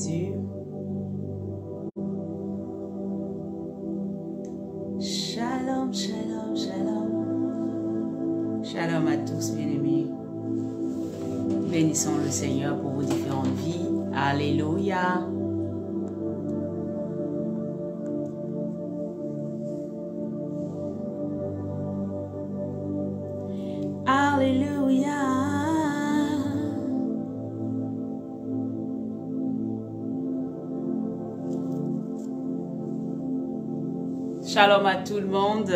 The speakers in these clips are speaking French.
Jésus. Shalom, shalom, shalom. Shalom à tous, bien-aimés. Bénissons le Seigneur pour vos différentes vies. Alléluia. Alléluia. Shalom à tout le monde.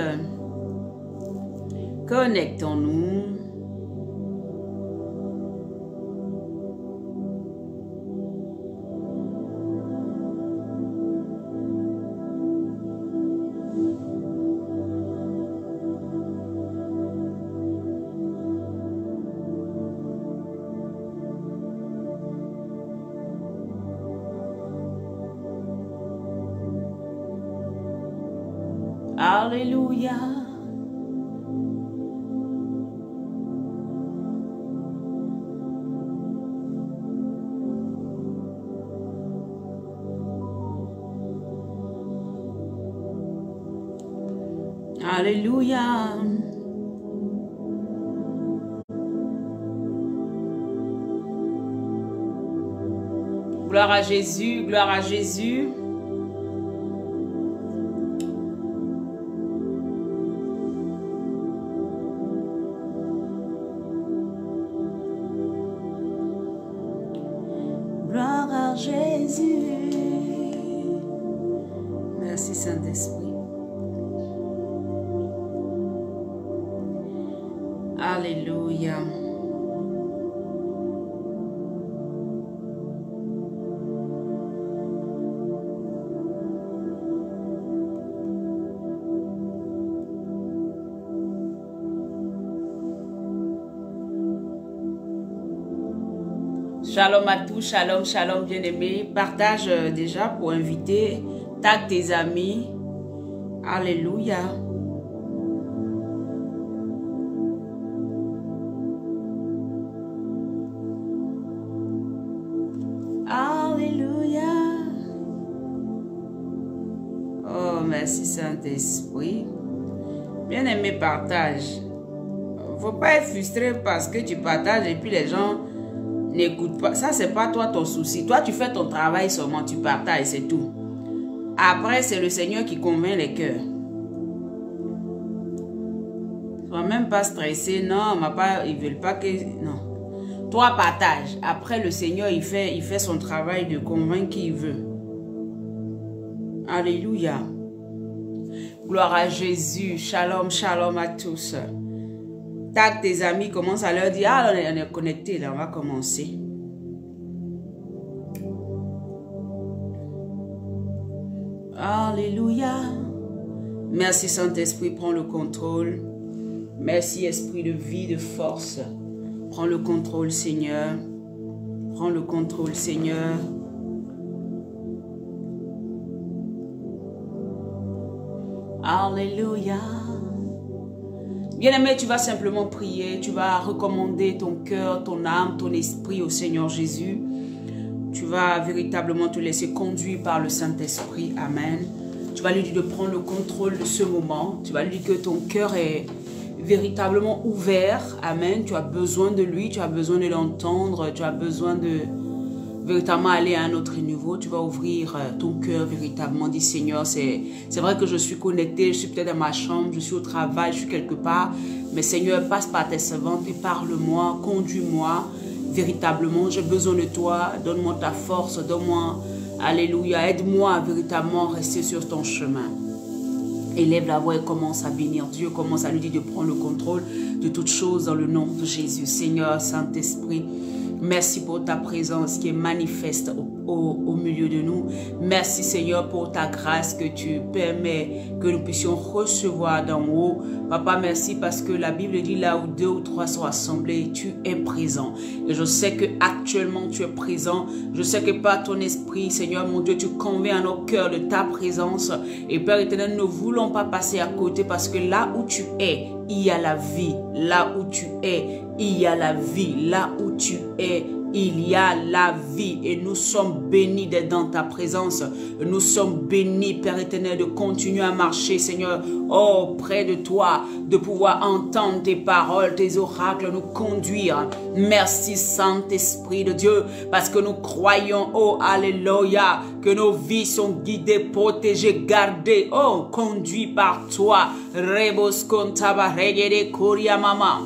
Connectons-nous. Alléluia. Alléluia. Gloire à Jésus, gloire à Jésus. Gloire à Jésus. Merci Saint-Esprit. Alléluia. Shalom à tous, shalom, shalom bien-aimés. Partage déjà pour inviter, tag tes amis. Alléluia. Alléluia. Oh, merci Saint-Esprit. Bien-aimé, partage. Faut pas être frustré parce que tu partages et puis les gens n'écoute pas. Ça, c'est pas toi ton souci. Toi, tu fais ton travail seulement, tu partages, c'est tout. Après, c'est le Seigneur qui convainc les cœurs. Sois même pas stressé. Non, ils veulent pas que... Non. Toi, partage. Après, le Seigneur, il fait son travail de convaincre qui il veut. Alléluia. Gloire à Jésus. Shalom, shalom à tous. Tag tes amis, commence à leur dire, ah, on est connectés, là, on va commencer. Alléluia. Merci Saint-Esprit, prends le contrôle. Merci Esprit de vie, de force. Prends le contrôle, Seigneur. Prends le contrôle, Seigneur. Alléluia. Bien-aimé, tu vas simplement prier, tu vas recommander ton cœur, ton âme, ton esprit au Seigneur Jésus. Tu vas véritablement te laisser conduire par le Saint-Esprit. Amen. Tu vas lui dire de prendre le contrôle de ce moment. Tu vas lui dire que ton cœur est véritablement ouvert. Amen. Tu as besoin de lui, tu as besoin de l'entendre, tu as besoin de véritablement aller à un autre niveau. Tu vas ouvrir ton cœur véritablement. Dis Seigneur, c'est vrai que je suis connecté, je suis peut-être dans ma chambre, je suis au travail, je suis quelque part. Mais Seigneur, passe par tes servantes et parle-moi, conduis-moi. Véritablement, j'ai besoin de toi. Donne-moi ta force, donne-moi, alléluia, aide-moi à véritablement rester sur ton chemin. Élève la voix et commence à bénir Dieu, commence à lui dire de prendre le contrôle de toutes choses dans le nom de Jésus. Seigneur, Saint-Esprit, merci pour ta présence qui est manifeste au milieu de nous. Merci Seigneur pour ta grâce que tu permets que nous puissions recevoir d'en haut. Papa, merci parce que la Bible dit là où 2 ou 3 sont assemblés, tu es présent. Et je sais que actuellement tu es présent. Je sais que par ton esprit, Seigneur mon Dieu, tu convaincs à nos cœurs de ta présence. Et Père éternel, nous ne voulons pas passer à côté parce que là où tu es, il y a la vie. Là où tu es, il y a la vie. Là où tu es, il y a la vie et nous sommes bénis d'être dans ta présence. Nous sommes bénis, Père éternel, de continuer à marcher, Seigneur, près de toi, de pouvoir entendre tes paroles, tes oracles, nous conduire. Merci, Saint-Esprit de Dieu, parce que nous croyons, alléluia, que nos vies sont guidées, protégées, gardées, conduites par toi. Rebos kontaba regede koria mama.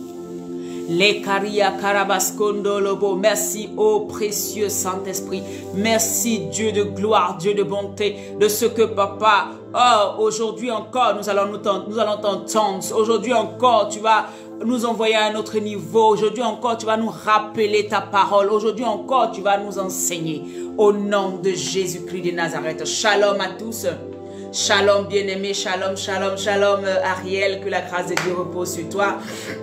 Les caria carabascondo lobo. Merci, ô précieux Saint-Esprit. Merci, Dieu de gloire, Dieu de bonté, de ce que papa, aujourd'hui encore, nous allons t'entendre. Aujourd'hui encore, tu vas nous envoyer à un autre niveau. Aujourd'hui encore, tu vas nous rappeler ta parole. Aujourd'hui encore, tu vas nous enseigner. Au nom de Jésus-Christ de Nazareth. Shalom à tous. Shalom bien-aimé. Shalom, shalom, shalom Ariel. Que la grâce de Dieu repose sur toi.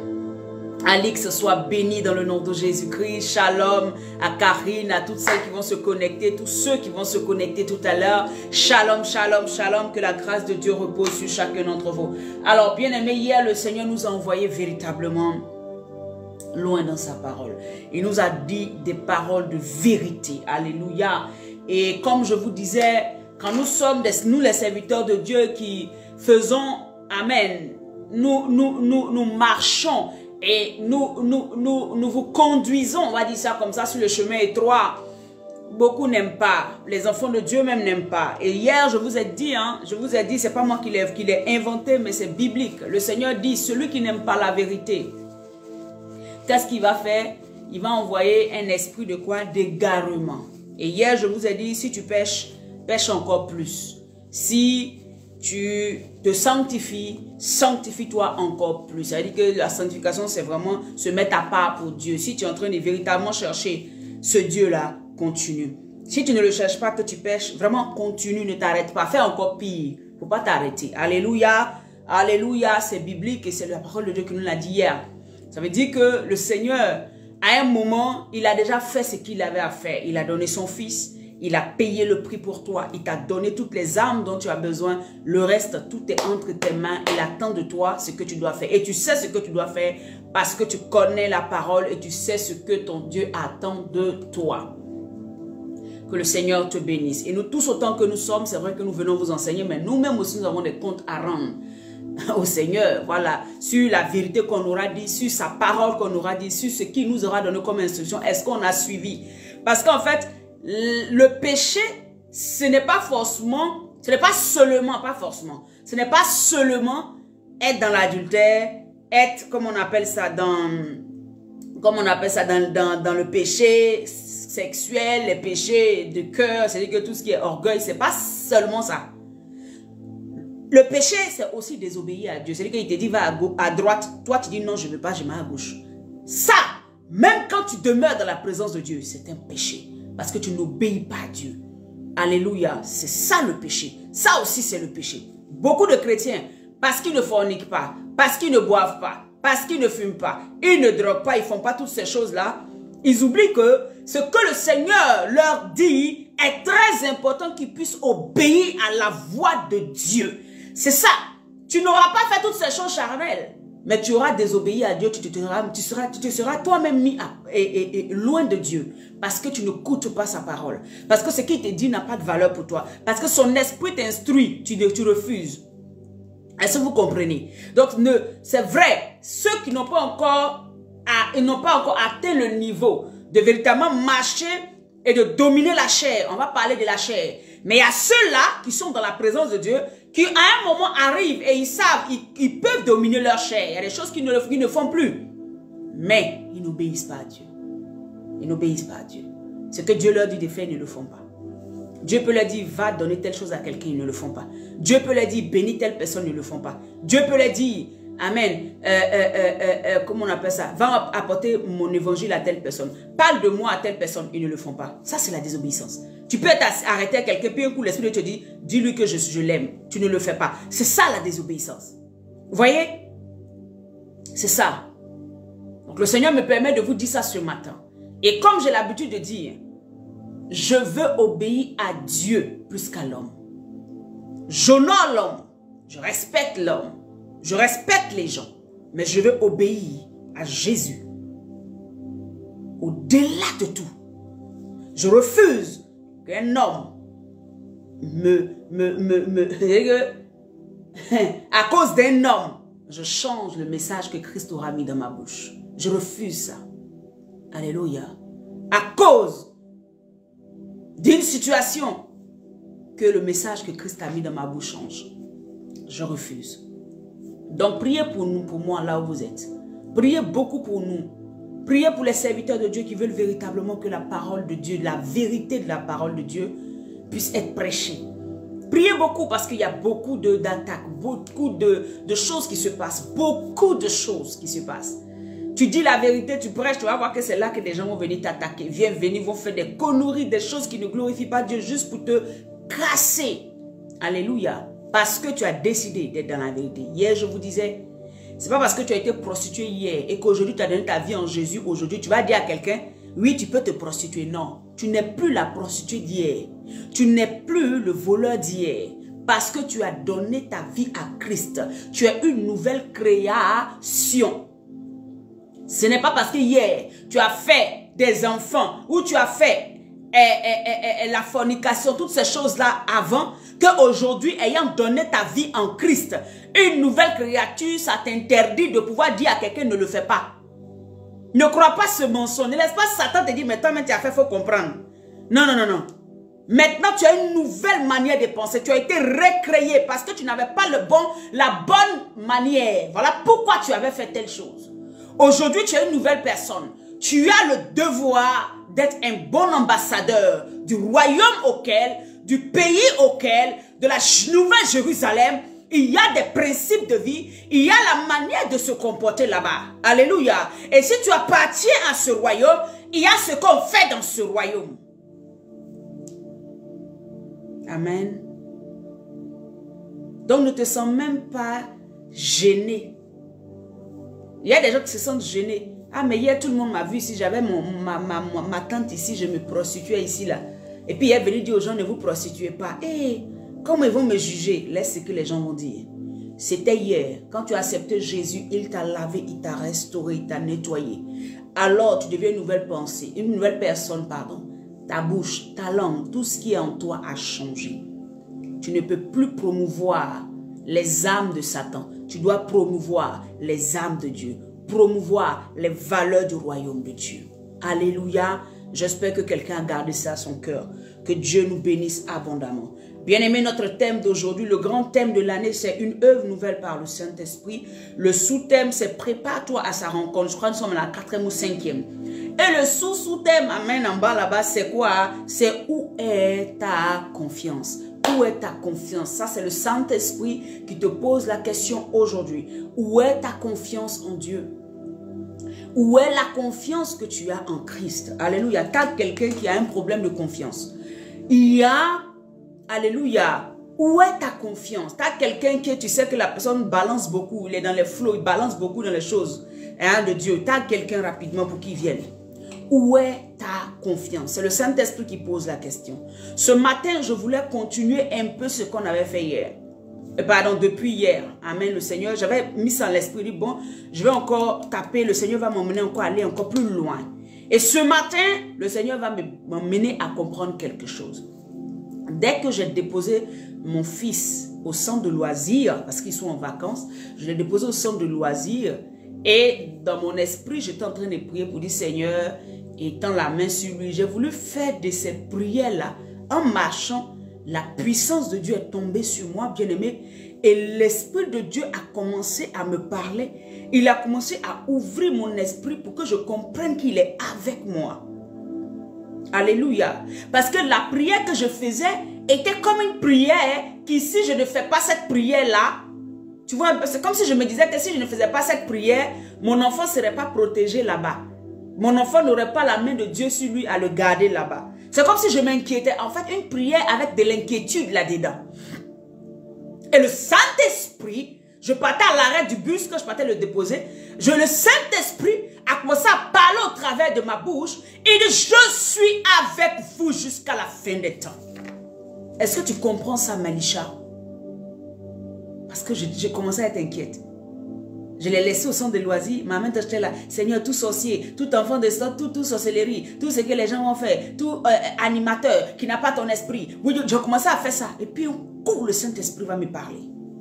Alix soit béni dans le nom de Jésus-Christ. Shalom à Karine, à toutes celles qui vont se connecter, tous ceux qui vont se connecter tout à l'heure. Shalom, shalom, shalom. Que la grâce de Dieu repose sur chacun d'entre vous. Alors, bien aimé, hier, le Seigneur nous a envoyé véritablement loin dans sa parole. Il nous a dit des paroles de vérité. Alléluia. Et comme je vous disais, quand nous sommes, nous les serviteurs de Dieu qui faisons, amen, nous marchons et nous vous conduisons, on va dire ça comme ça, sur le chemin étroit. Beaucoup n'aiment pas. Les enfants de Dieu même n'aiment pas. Et hier, je vous ai dit, c'est pas moi qui l'ai inventé, mais c'est biblique. Le Seigneur dit, celui qui n'aime pas la vérité, qu'est-ce qu'il va faire? Il va envoyer un esprit de quoi? D'égarement. Et hier, je vous ai dit, si tu pêches, pêche encore plus. Si tu te sanctifies, sanctifie-toi encore plus. Ça veut dire que la sanctification, c'est vraiment se mettre à part pour Dieu. Si tu es en train de véritablement chercher ce Dieu-là, continue. Si tu ne le cherches pas, que tu pêches, vraiment continue, ne t'arrête pas. Fais encore pire. Il ne faut pas t'arrêter. Alléluia. Alléluia. C'est biblique et c'est la parole de Dieu qui nous l'a dit hier. Ça veut dire que le Seigneur, à un moment, il a déjà fait ce qu'il avait à faire. Il a donné son fils. Il a payé le prix pour toi. Il t'a donné toutes les armes dont tu as besoin. Le reste, tout est entre tes mains. Il attend de toi ce que tu dois faire. Et tu sais ce que tu dois faire parce que tu connais la parole et tu sais ce que ton Dieu attend de toi. Que le Seigneur te bénisse. Et nous tous, autant que nous sommes, c'est vrai que nous venons vous enseigner, mais nous-mêmes aussi, nous avons des comptes à rendre au Seigneur. Voilà, sur la vérité qu'on aura dit, sur sa parole qu'on aura dit, sur ce qu'il nous aura donné comme instruction. Est-ce qu'on a suivi? Parce qu'en fait, le péché, ce n'est pas forcément, ce n'est pas seulement être dans l'adultère, être, comme on appelle ça, dans le péché sexuel, les péchés de cœur, c'est-à-dire que tout ce qui est orgueil, c'est pas seulement ça. Le péché, c'est aussi désobéir à Dieu. C'est-à-dire qu'il te dit, va à droite, toi tu dis non, je ne veux pas, je vais à gauche. Ça, même quand tu demeures dans la présence de Dieu, c'est un péché. Parce que tu n'obéis pas à Dieu. Alléluia. C'est ça le péché. Ça aussi c'est le péché. Beaucoup de chrétiens, parce qu'ils ne forniquent pas, parce qu'ils ne boivent pas, parce qu'ils ne fument pas, ils ne droguent pas, ils ne font pas toutes ces choses-là, ils oublient que ce que le Seigneur leur dit est très important qu'ils puissent obéir à la voix de Dieu. C'est ça. Tu n'auras pas fait toutes ces choses charnelles. Mais tu auras désobéi à Dieu, tu te seras toi-même mis loin de Dieu. Parce que tu ne n'écoutes pas sa parole. Parce que ce qu'il te dit n'a pas de valeur pour toi. Parce que son esprit t'instruit, tu refuses. Est-ce que vous comprenez? Donc, c'est vrai, ceux qui n'ont pas encore atteint le niveau de véritablement marcher et de dominer la chair. On va parler de la chair. Mais il y a ceux-là qui sont dans la présence de Dieu, qui à un moment arrivent et ils savent, ils peuvent dominer leur chair. Il y a des choses qu'ils ne font plus. Mais ils n'obéissent pas à Dieu. Ils n'obéissent pas à Dieu. Ce que Dieu leur dit de faire, ils ne le font pas. Dieu peut leur dire, va donner telle chose à quelqu'un, ils ne le font pas. Dieu peut leur dire, bénis telle personne, ils ne le font pas. Dieu peut leur dire, amen, comment on appelle ça? Va apporter mon évangile à telle personne. Parle de moi à telle personne, ils ne le font pas. Ça, c'est la désobéissance. Tu peux t'arrêter à quelqu'un, puis un coup, l'esprit de Dieu te dit, dis-lui que je l'aime. Tu ne le fais pas. C'est ça la désobéissance. Vous voyez? C'est ça. Donc, le Seigneur me permet de vous dire ça ce matin. Et comme j'ai l'habitude de dire, je veux obéir à Dieu plus qu'à l'homme. J'honore l'homme. Je respecte l'homme. Je respecte les gens. Mais je veux obéir à Jésus au-delà de tout. Je refuse qu'un homme à cause d'un homme, je change le message que Christ aura mis dans ma bouche. Je refuse ça. Alléluia. À cause d'une situation, que le message que Christ a mis dans ma bouche change. Je refuse. Donc priez pour nous, pour moi, là où vous êtes. Priez beaucoup pour nous. Priez pour les serviteurs de Dieu qui veulent véritablement que la parole de Dieu, la vérité de la parole de Dieu puisse être prêchée. Priez beaucoup parce qu'il y a beaucoup d'attaques, beaucoup de choses qui se passent. Beaucoup de choses qui se passent. Tu dis la vérité, tu prêches, tu vas voir que c'est là que des gens vont venir t'attaquer. Viens venir, vont faire des conneries, des choses qui ne glorifient pas Dieu juste pour te casser. Alléluia. Parce que tu as décidé d'être dans la vérité. Hier, je vous disais, c'est pas parce que tu as été prostitué hier et qu'aujourd'hui tu as donné ta vie en Jésus, aujourd'hui tu vas dire à quelqu'un, oui, tu peux te prostituer. Non, tu n'es plus la prostituée d'hier. Tu n'es plus le voleur d'hier. Parce que tu as donné ta vie à Christ. Tu es une nouvelle création. Ce n'est pas parce que hier, tu as fait des enfants ou tu as fait la fornication, toutes ces choses-là avant, qu'aujourd'hui, ayant donné ta vie en Christ, une nouvelle créature, ça t'interdit de pouvoir dire à quelqu'un ne le fais pas. Ne crois pas ce mensonge. Ne laisse pas Satan te dire, mais toi, tu as fait, il faut comprendre. Non, non, non, non. Maintenant, tu as une nouvelle manière de penser. Tu as été recréé parce que tu n'avais pas la bonne manière. Voilà pourquoi tu avais fait telle chose. Aujourd'hui, tu es une nouvelle personne. Tu as le devoir d'être un bon ambassadeur du royaume du pays auquel, de la nouvelle Jérusalem, il y a des principes de vie, il y a la manière de se comporter là-bas. Alléluia. Et si tu appartiens à ce royaume, il y a ce qu'on fait dans ce royaume. Amen. Donc ne te sens même pas gêné. Il y a des gens qui se sentent gênés. Ah, mais hier, tout le monde m'a vu ici. J'avais ma tante ici. Je me prostituais ici, là. Et puis, elle est venue dire aux gens, ne vous prostituez pas. Hé, comment ils vont me juger? Laisse ce que les gens vont dire. C'était hier. Quand tu as accepté Jésus, il t'a lavé, il t'a restauré, il t'a nettoyé. Alors, tu deviens une nouvelle pensée, une nouvelle personne, pardon. Ta bouche, ta langue, tout ce qui est en toi a changé. Tu ne peux plus promouvoir les âmes de Satan. Tu dois promouvoir les âmes de Dieu. Promouvoir les valeurs du royaume de Dieu. Alléluia. J'espère que quelqu'un a gardé ça à son cœur. Que Dieu nous bénisse abondamment. Bien-aimé, notre thème d'aujourd'hui, le grand thème de l'année, c'est une œuvre nouvelle par le Saint-Esprit. Le sous-thème, c'est prépare-toi à sa rencontre. Je crois que nous sommes à la 4e ou 5e. Et le sous-thème, amen, en bas là-bas, c'est quoi? C'est où est ta confiance? Où est ta confiance? Ça, c'est le Saint-Esprit qui te pose la question aujourd'hui. Où est ta confiance en Dieu? Où est la confiance que tu as en Christ? Alléluia. Tu as quelqu'un qui a un problème de confiance. Il y a, alléluia, où est ta confiance? Tu as quelqu'un qui, tu sais que la personne balance beaucoup, il est dans les flots, il balance beaucoup dans les choses de Dieu. Tu as quelqu'un rapidement pour qu'il vienne. Où est ta confiance? C'est le Saint-Esprit qui pose la question. Ce matin, je voulais continuer un peu ce qu'on avait fait hier. Pardon, depuis hier. Amen, le Seigneur. J'avais mis ça en l'esprit. Bon, je vais encore taper. Le Seigneur va m'emmener encore aller encore plus loin. Et ce matin, le Seigneur va m'emmener à comprendre quelque chose. Dès que j'ai déposé mon fils au centre de loisirs, parce qu'ils sont en vacances, je l'ai déposé au centre de loisirs. Et dans mon esprit, j'étais en train de prier pour dire, Seigneur, étends la main sur lui. J'ai voulu faire de cette prière-là, en marchant, la puissance de Dieu est tombée sur moi, bien-aimé. Et l'Esprit de Dieu a commencé à me parler. Il a commencé à ouvrir mon esprit pour que je comprenne qu'il est avec moi. Alléluia. Parce que la prière que je faisais était comme une prière qui, si je ne fais pas cette prière-là, tu vois, c'est comme si je me disais que si je ne faisais pas cette prière, mon enfant ne serait pas protégé là-bas. Mon enfant n'aurait pas la main de Dieu sur lui à le garder là-bas. C'est comme si je m'inquiétais. En fait, une prière avec de l'inquiétude là-dedans. Et le Saint-Esprit, je partais à l'arrêt du bus, quand je partais le déposer, le Saint-Esprit a commencé à parler au travers de ma bouche. Il dit, je suis avec vous jusqu'à la fin des temps. Est-ce que tu comprends ça, Malisha? Parce que j'ai commencé à être inquiète. Je l'ai laissé au centre de loisirs. Ma main j'étais là. Seigneur, tout sorcier, tout enfant de sorte, tout sorcellerie, tout ce que les gens ont fait, tout animateur qui n'a pas ton esprit. Oui, j'ai commencé à faire ça. Et puis, un coup, le Saint-Esprit va me parler.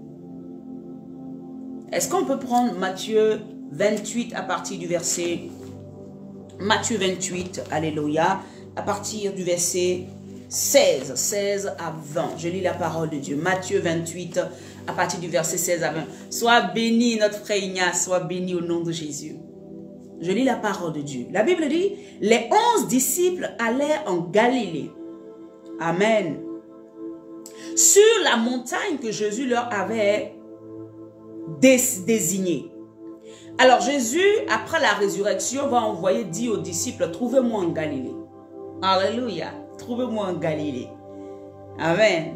Est-ce qu'on peut prendre Matthieu 28 à partir du verset... Matthieu 28, alléluia, à partir du verset 16 à 20. Je lis la parole de Dieu. Matthieu 28, à partir du verset 16 à 20. Sois béni, notre frère Ignace, sois béni au nom de Jésus. Je lis la parole de Dieu. La Bible dit, les 11 disciples allèrent en Galilée. Amen. Sur la montagne que Jésus leur avait désignée. Alors Jésus, après la résurrection, va envoyer dire aux disciples, trouvez-moi en Galilée. Alléluia. Trouvez-moi en Galilée. Amen.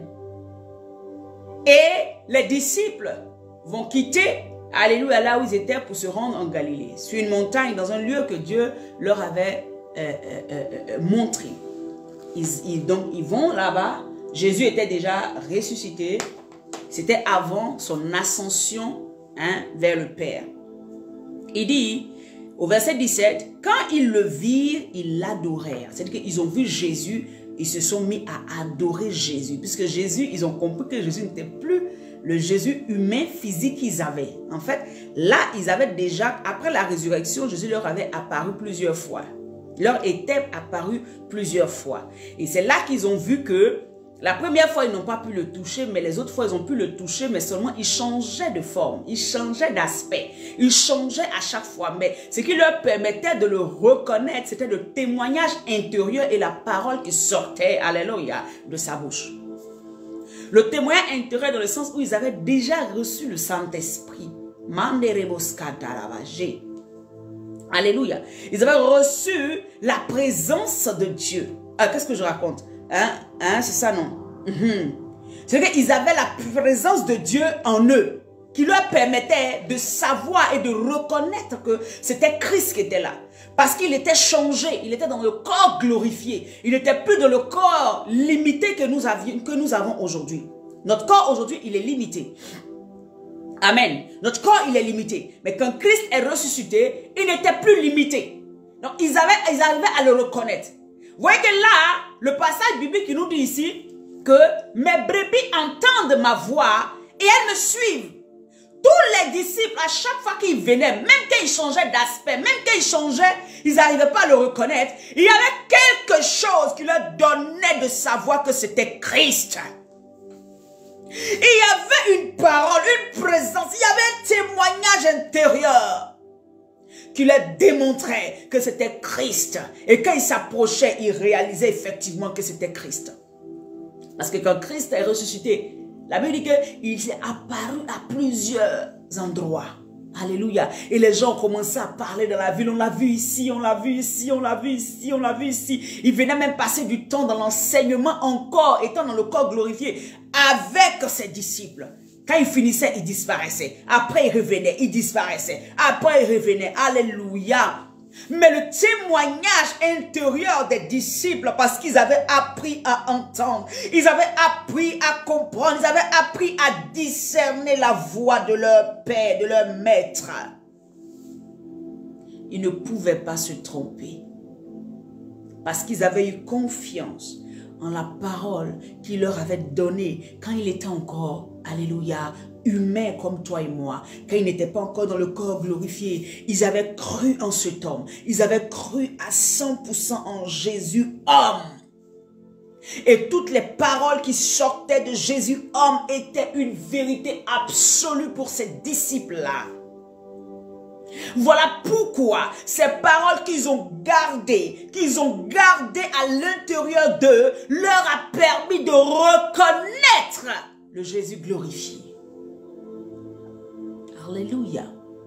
Et les disciples vont quitter, alléluia, là où ils étaient pour se rendre en Galilée. Sur une montagne, dans un lieu que Dieu leur avait montré. Donc ils vont là-bas. Jésus était déjà ressuscité. C'était avant son ascension vers le Père. Il dit, au verset 17, quand ils le virent, ils l'adorèrent. C'est-à-dire qu'ils ont vu Jésus, ils se sont mis à adorer Jésus. Puisque Jésus, ils ont compris que Jésus n'était plus le Jésus humain physique qu'ils avaient. En fait, là, ils avaient déjà, après la résurrection, Jésus leur avait apparu plusieurs fois. Il leur était apparu plusieurs fois. Et c'est là qu'ils ont vu que la première fois, ils n'ont pas pu le toucher, mais les autres fois, ils ont pu le toucher, mais seulement ils changeaient de forme, ils changeaient d'aspect, ils changeaient à chaque fois. Mais ce qui leur permettait de le reconnaître, c'était le témoignage intérieur et la parole qui sortait, alléluia, de sa bouche. Le témoignage intérieur dans le sens où ils avaient déjà reçu le Saint-Esprit. Alléluia. Ils avaient reçu la présence de Dieu. Qu'est-ce que je raconte? C'est ça, non? C'est qu'ils avaient la présence de Dieu en eux, qui leur permettait de savoir et de reconnaître que c'était Christ qui était là. Parce qu'il était changé, il était dans le corps glorifié. Il n'était plus dans le corps limité que nous avons aujourd'hui. Notre corps aujourd'hui, il est limité. Amen. Notre corps, il est limité. Mais quand Christ est ressuscité, il n'était plus limité. Donc, ils arrivaient à le reconnaître. Vous voyez que là, le passage biblique qui nous dit ici que mes brebis entendent ma voix et elles me suivent. Tous les disciples, à chaque fois qu'ils venaient, même quand ils changeaient d'aspect, même quand ils changeaient, ils n'arrivaient pas à le reconnaître. Il y avait quelque chose qui leur donnait de savoir que c'était Christ. Il y avait une parole, une présence, il y avait un témoignage intérieur qui leur démontrait que c'était Christ. Et quand il s'approchait, il réalisait effectivement que c'était Christ. Parce que quand Christ est ressuscité, la Bible dit qu'il s'est apparu à plusieurs endroits. Alléluia. Et les gens ont commencé à parler dans la ville. On l'a vu ici, on l'a vu ici, on l'a vu ici, on l'a vu ici. Il venait même passer du temps dans l'enseignement encore, étant dans le corps glorifié, avec ses disciples. Quand il finissait, il disparaissait. Après, il revenait, il disparaissait. Après, il revenait. Alléluia. Mais le témoignage intérieur des disciples, parce qu'ils avaient appris à entendre, ils avaient appris à comprendre, ils avaient appris à discerner la voix de leur Père, de leur Maître. Ils ne pouvaient pas se tromper. Parce qu'ils avaient eu confiance en la parole qu'il leur avait donnée quand il était encore, alléluia, humain comme toi et moi, quand il n'était pas encore dans le corps glorifié. Ils avaient cru en cet homme. Ils avaient cru à 100% en Jésus, homme. Et toutes les paroles qui sortaient de Jésus, homme, étaient une vérité absolue pour ces disciples-là. Voilà pourquoi ces paroles qu'ils ont gardées à l'intérieur d'eux, leur a permis de reconnaître le Jésus glorifié. Alléluia.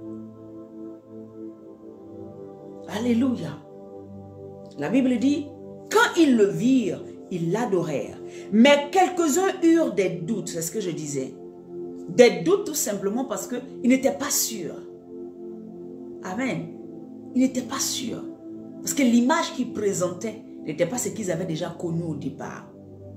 Alléluia. La Bible dit, quand ils le virent, ils l'adorèrent. Mais quelques-uns eurent des doutes, c'est ce que je disais. Des doutes tout simplement parce qu'ils n'étaient pas sûrs. Amen. Ils n'étaient pas sûrs. Parce que l'image qu'ils présentaient n'était pas ce qu'ils avaient déjà connu au départ.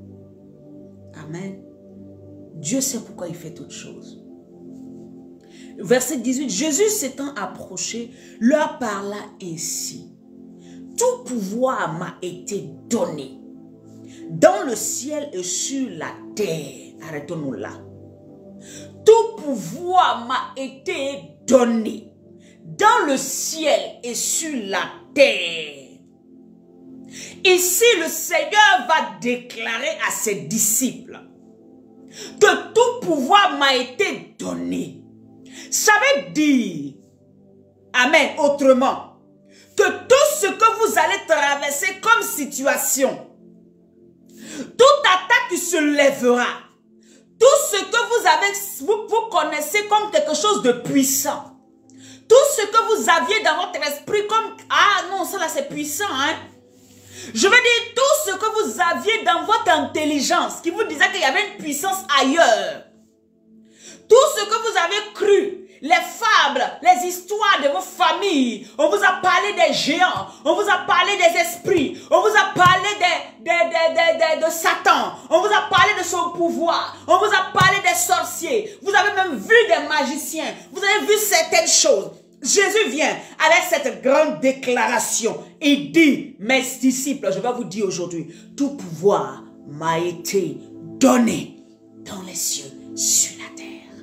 Amen. Dieu sait pourquoi il fait toutes choses. Verset 18, Jésus s'étant approché, leur parla ainsi. Tout pouvoir m'a été donné dans le ciel et sur la terre. Arrêtons-nous là. Tout pouvoir m'a été donné dans le ciel et sur la terre. Ici, le Seigneur va déclarer à ses disciples que tout pouvoir m'a été donné. Ça veut dire, amen, autrement, que tout ce que vous allez traverser comme situation, toute attaque qui se lèvera, tout ce que vous connaissez comme quelque chose de puissant, tout ce que vous aviez dans votre esprit comme, ah non, ça là c'est puissant, hein. Je veux dire, tout ce que vous aviez dans votre intelligence, qui vous disait qu'il y avait une puissance ailleurs, tout ce que vous avez cru, les fables, les histoires de vos familles, on vous a parlé des géants, on vous a parlé des esprits, on vous a parlé de Satan, on vous a parlé de son pouvoir, on vous a parlé des sorciers, vous avez même vu des magiciens, vous avez vu certaines choses. Jésus vient avec cette grande déclaration et dit, mes disciples, je vais vous dire aujourd'hui, tout pouvoir m'a été donné dans les cieux, sur la terre.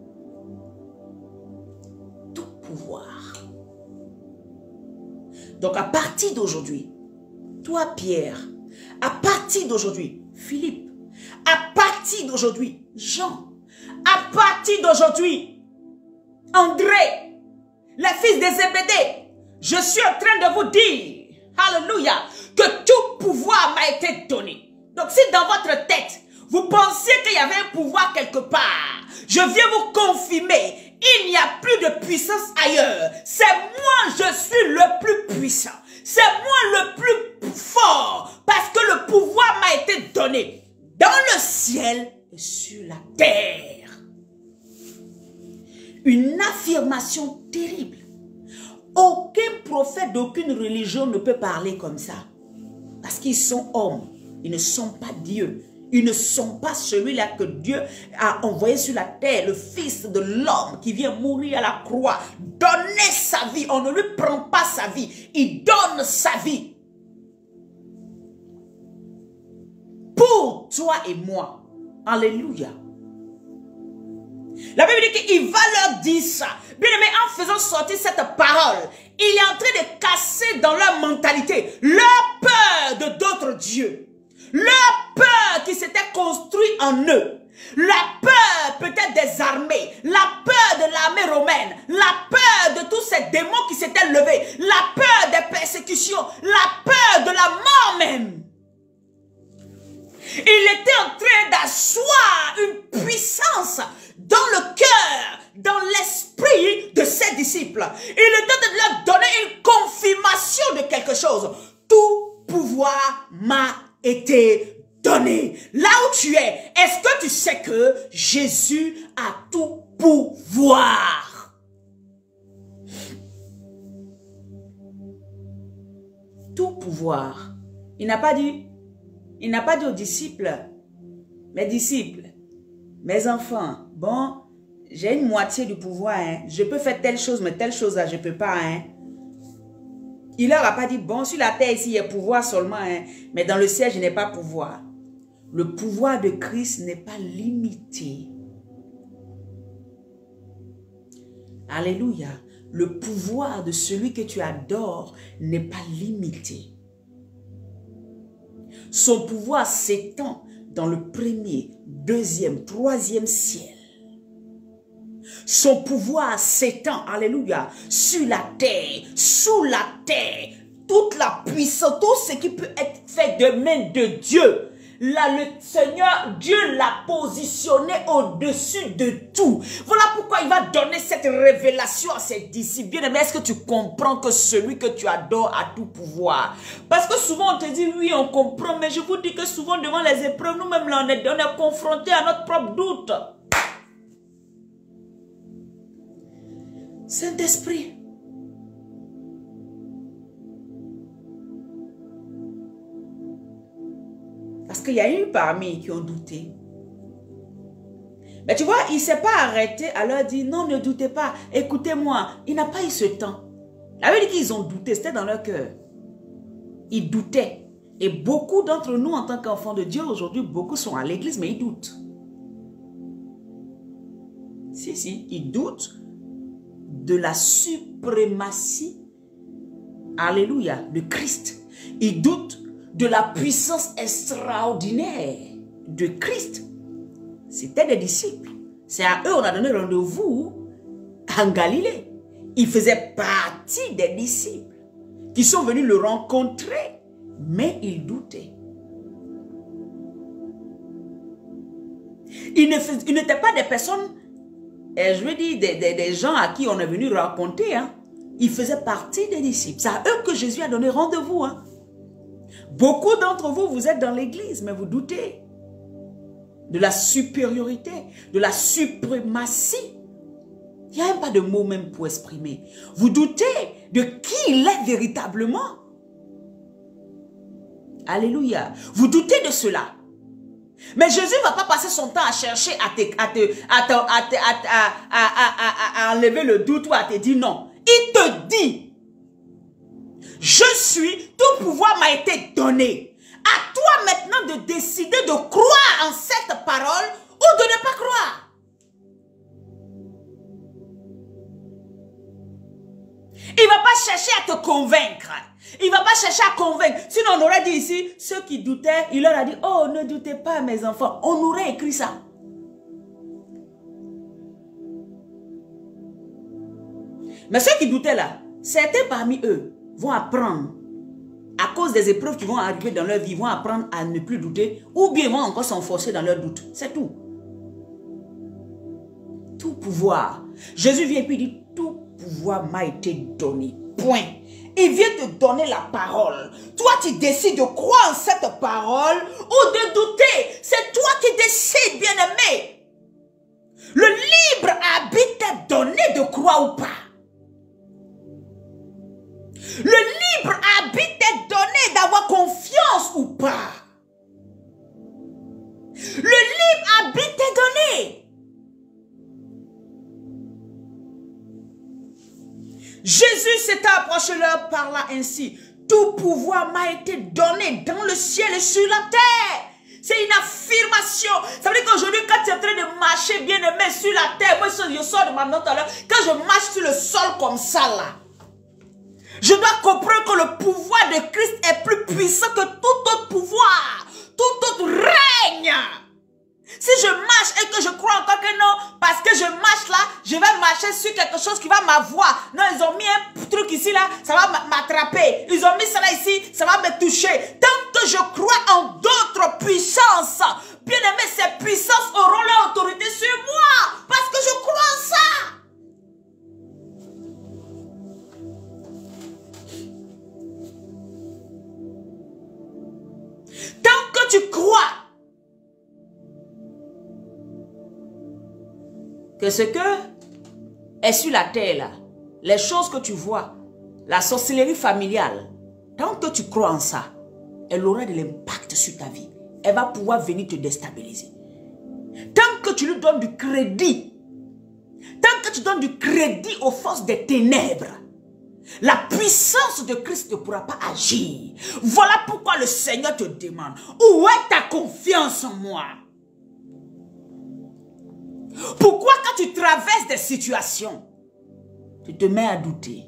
Tout pouvoir. Donc à partir d'aujourd'hui, toi Pierre, à partir d'aujourd'hui, Philippe, à partir d'aujourd'hui, Jean, à partir d'aujourd'hui, André, les fils de Zébédée, je suis en train de vous dire, alléluia, que tout pouvoir m'a été donné. Donc si dans votre tête, vous pensiez qu'il y avait un pouvoir quelque part, je viens vous confirmer, il n'y a plus de puissance ailleurs. C'est moi, je suis le plus puissant. C'est moi le plus fort, parce que le pouvoir m'a été donné dans le ciel et sur la terre. Une affirmation terrible. Aucun prophète d'aucune religion ne peut parler comme ça. Parce qu'ils sont hommes. Ils ne sont pas Dieu. Ils ne sont pas celui-là que Dieu a envoyé sur la terre, le Fils de l'homme qui vient mourir à la croix, donner sa vie. On ne lui prend pas sa vie. Il donne sa vie. Pour toi et moi. Alléluia. La Bible dit qu'il va leur dire ça. Bien aimé, en faisant sortir cette parole, il est en train de casser dans leur mentalité leur peur de d'autres dieux. Leur peur qui s'était construite en eux. La peur peut-être des armées. La peur de l'armée romaine. La peur de tous ces démons qui s'étaient levés. La peur des persécutions. La peur de la mort même. Il était en train d'asseoir une puissance dans le cœur, dans l'esprit de ses disciples. Il était de leur donner une confirmation de quelque chose. Tout pouvoir m'a été donné. Là où tu es, est-ce que tu sais que Jésus a tout pouvoir? Tout pouvoir. Il n'a pas dit aux disciples, mes disciples, mes enfants, bon, j'ai une moitié du pouvoir, hein. Je peux faire telle chose, mais telle chose là, je ne peux pas. Hein. Il leur a pas dit, bon, sur la terre ici, il y a pouvoir seulement, hein, mais dans le ciel, je n'ai pas pouvoir. Le pouvoir de Christ n'est pas limité. Alléluia. Le pouvoir de celui que tu adores n'est pas limité. Son pouvoir s'étend dans le premier, deuxième, troisième ciel. Son pouvoir s'étend, alléluia, sur la terre, sous la terre. Toute la puissance, tout ce qui peut être fait de main de Dieu. Là, le Seigneur, Dieu l'a positionné au-dessus de tout. Voilà pourquoi il va donner cette révélation à ses disciples. Bien aimé, est-ce que tu comprends que celui que tu adores a tout pouvoir? Parce que souvent on te dit, oui, on comprend, mais je vous dis que souvent devant les épreuves, nous-mêmes, on est confrontés à notre propre doute. Saint-Esprit. Parce qu'il y a eu parmi qui ont douté. Mais tu vois, il ne s'est pas arrêté à leur dire, non, ne doutez pas, écoutez-moi. Il n'a pas eu ce temps. Il avait dit qu'ils ont douté, c'était dans leur cœur. Ils doutaient. Et beaucoup d'entre nous, en tant qu'enfants de Dieu, aujourd'hui, beaucoup sont à l'église, mais ils doutent. Si, ils doutent de la suprématie, alléluia, de Christ. Ils doutent de la puissance extraordinaire de Christ. C'était des disciples. C'est à eux on a donné rendez-vous en Galilée. Ils faisaient partie des disciples qui sont venus le rencontrer, mais ils doutaient. Ils n'étaient pas des personnes, je veux dire, des gens à qui on est venu raconter. Hein. Ils faisaient partie des disciples. C'est à eux que Jésus a donné rendez-vous. Hein. Beaucoup d'entre vous, vous êtes dans l'église, mais vous doutez de la supériorité, de la suprématie. Il n'y a même pas de mots même pour exprimer. Vous doutez de qui il est véritablement. Alléluia. Vous doutez de cela. Mais Jésus ne va pas passer son temps à chercher à enlever le doute ou à te dire non. Il te dit, je suis, tout pouvoir m'a été donné. À toi maintenant de décider de croire en cette parole ou de ne pas croire. Il ne va pas chercher à te convaincre. Il ne va pas chercher à convaincre. Sinon on aurait dit ici, ceux qui doutaient, il leur a dit, oh ne doutez pas mes enfants. On aurait écrit ça. Mais ceux qui doutaient là, certains parmi eux vont apprendre, à cause des épreuves qui vont arriver dans leur vie, ils vont apprendre à ne plus douter, ou bien ils vont encore s'enforcer dans leur doute. C'est tout. Tout pouvoir. Jésus vient et puis dit, tout pouvoir m'a été donné. Point. Il vient te donner la parole. Toi, tu décides de croire en cette parole ou de douter. C'est toi qui décides, bien-aimé. Le libre arbitre est donné de croire ou pas. Le libre arbitre est donné d'avoir confiance ou pas. Le libre arbitre est donné. Jésus s'est approché leur par là ainsi. Tout pouvoir m'a été donné dans le ciel et sur la terre. C'est une affirmation. Ça veut dire qu'aujourd'hui, quand tu es en train de marcher bien aimé sur la terre, moi je sors de ma note à l'heure, quand je marche sur le sol comme ça là, je dois comprendre que le pouvoir de Christ est plus puissant que tout autre pouvoir, tout autre règne. Si je marche et que je crois encore que non, parce que je marche là, je vais marcher sur quelque chose qui va m'avoir. Non, ils ont mis un truc ici là, ça va m'attraper. Ils ont mis ça là ici, ça va me toucher. Tant que je crois en d'autres puissances, bien aimé, ces puissances auront leur autorité sur moi, parce que je crois en ça. Tant que tu crois que ce que est sur la terre là, les choses que tu vois, la sorcellerie familiale, tant que tu crois en ça, elle aura de l'impact sur ta vie. Elle va pouvoir venir te déstabiliser. Tant que tu lui donnes du crédit, tant que tu donnes du crédit aux forces des ténèbres, la puissance de Christ ne pourra pas agir. Voilà pourquoi le Seigneur te demande, où est ta confiance en moi? Pourquoi quand tu traverses des situations, tu te mets à douter?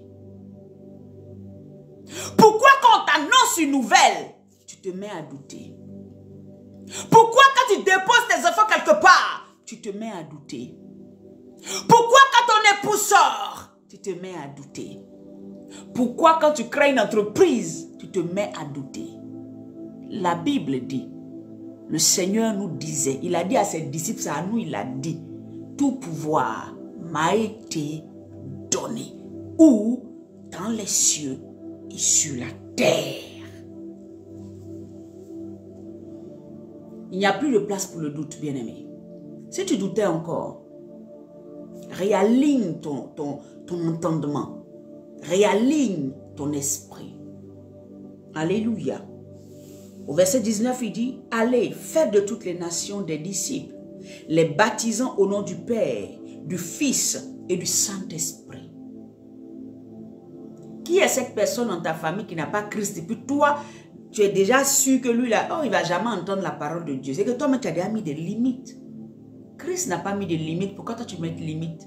Pourquoi quand on t'annonce une nouvelle, tu te mets à douter? Pourquoi quand tu déposes tes enfants quelque part, tu te mets à douter? Pourquoi quand ton époux sort, tu te mets à douter? Pourquoi quand tu crées une entreprise, tu te mets à douter? La Bible dit, le Seigneur nous disait, il a dit à ses disciples, c'est à nous il a dit, tout pouvoir m'a été donné, ou dans les cieux et sur la terre. Il n'y a plus de place pour le doute, bien-aimé. Si tu doutais encore, réaligne ton entendement, réaligne ton esprit. Alléluia. Au verset 19, il dit, allez, faites de toutes les nations des disciples, les baptisant au nom du Père, du Fils et du Saint-Esprit. Qui est cette personne dans ta famille qui n'a pas Christ? Et puis toi, tu es déjà sûr que lui, là, oh, il ne va jamais entendre la parole de Dieu. C'est que toi-même, tu as déjà mis des limites. Christ n'a pas mis de limites. Pourquoi toi, tu mets des limites?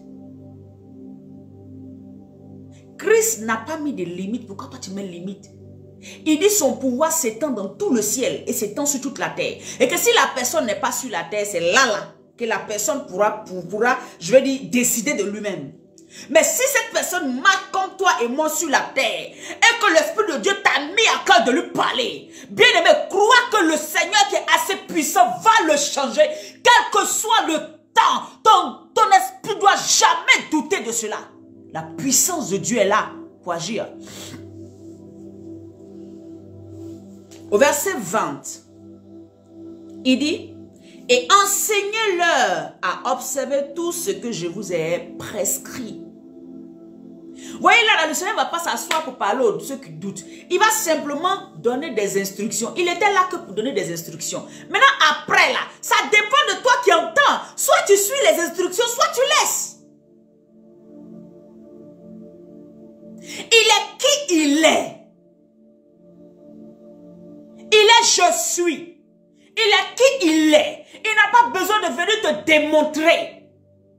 Christ n'a pas mis de limites. Pourquoi toi, tu mets limites? Il dit son pouvoir s'étend dans tout le ciel et s'étend sur toute la terre. Et que si la personne n'est pas sur la terre, c'est là que la personne pourra, je vais dire, décider de lui-même. Mais si cette personne marche comme toi et moi sur la terre, et que l'Esprit de Dieu t'a mis à cœur de lui parler, bien aimé, crois que le Seigneur qui est assez puissant va le changer, quel que soit le temps. Ton esprit ne doit jamais douter de cela. La puissance de Dieu est là pour agir. Au verset 20, il dit, et enseignez-leur à observer tout ce que je vous ai prescrit. Vous voyez là, le Seigneur ne va pas s'asseoir pour parler aux ceux qui doutent. Il va simplement donner des instructions. Il était là que pour donner des instructions. Maintenant, après là, ça dépend de toi qui entends. Soit tu suis les instructions, soit tu laisses. Il est qui il est. Il est je suis. Il est qui il est. Il n'a pas besoin de venir te démontrer.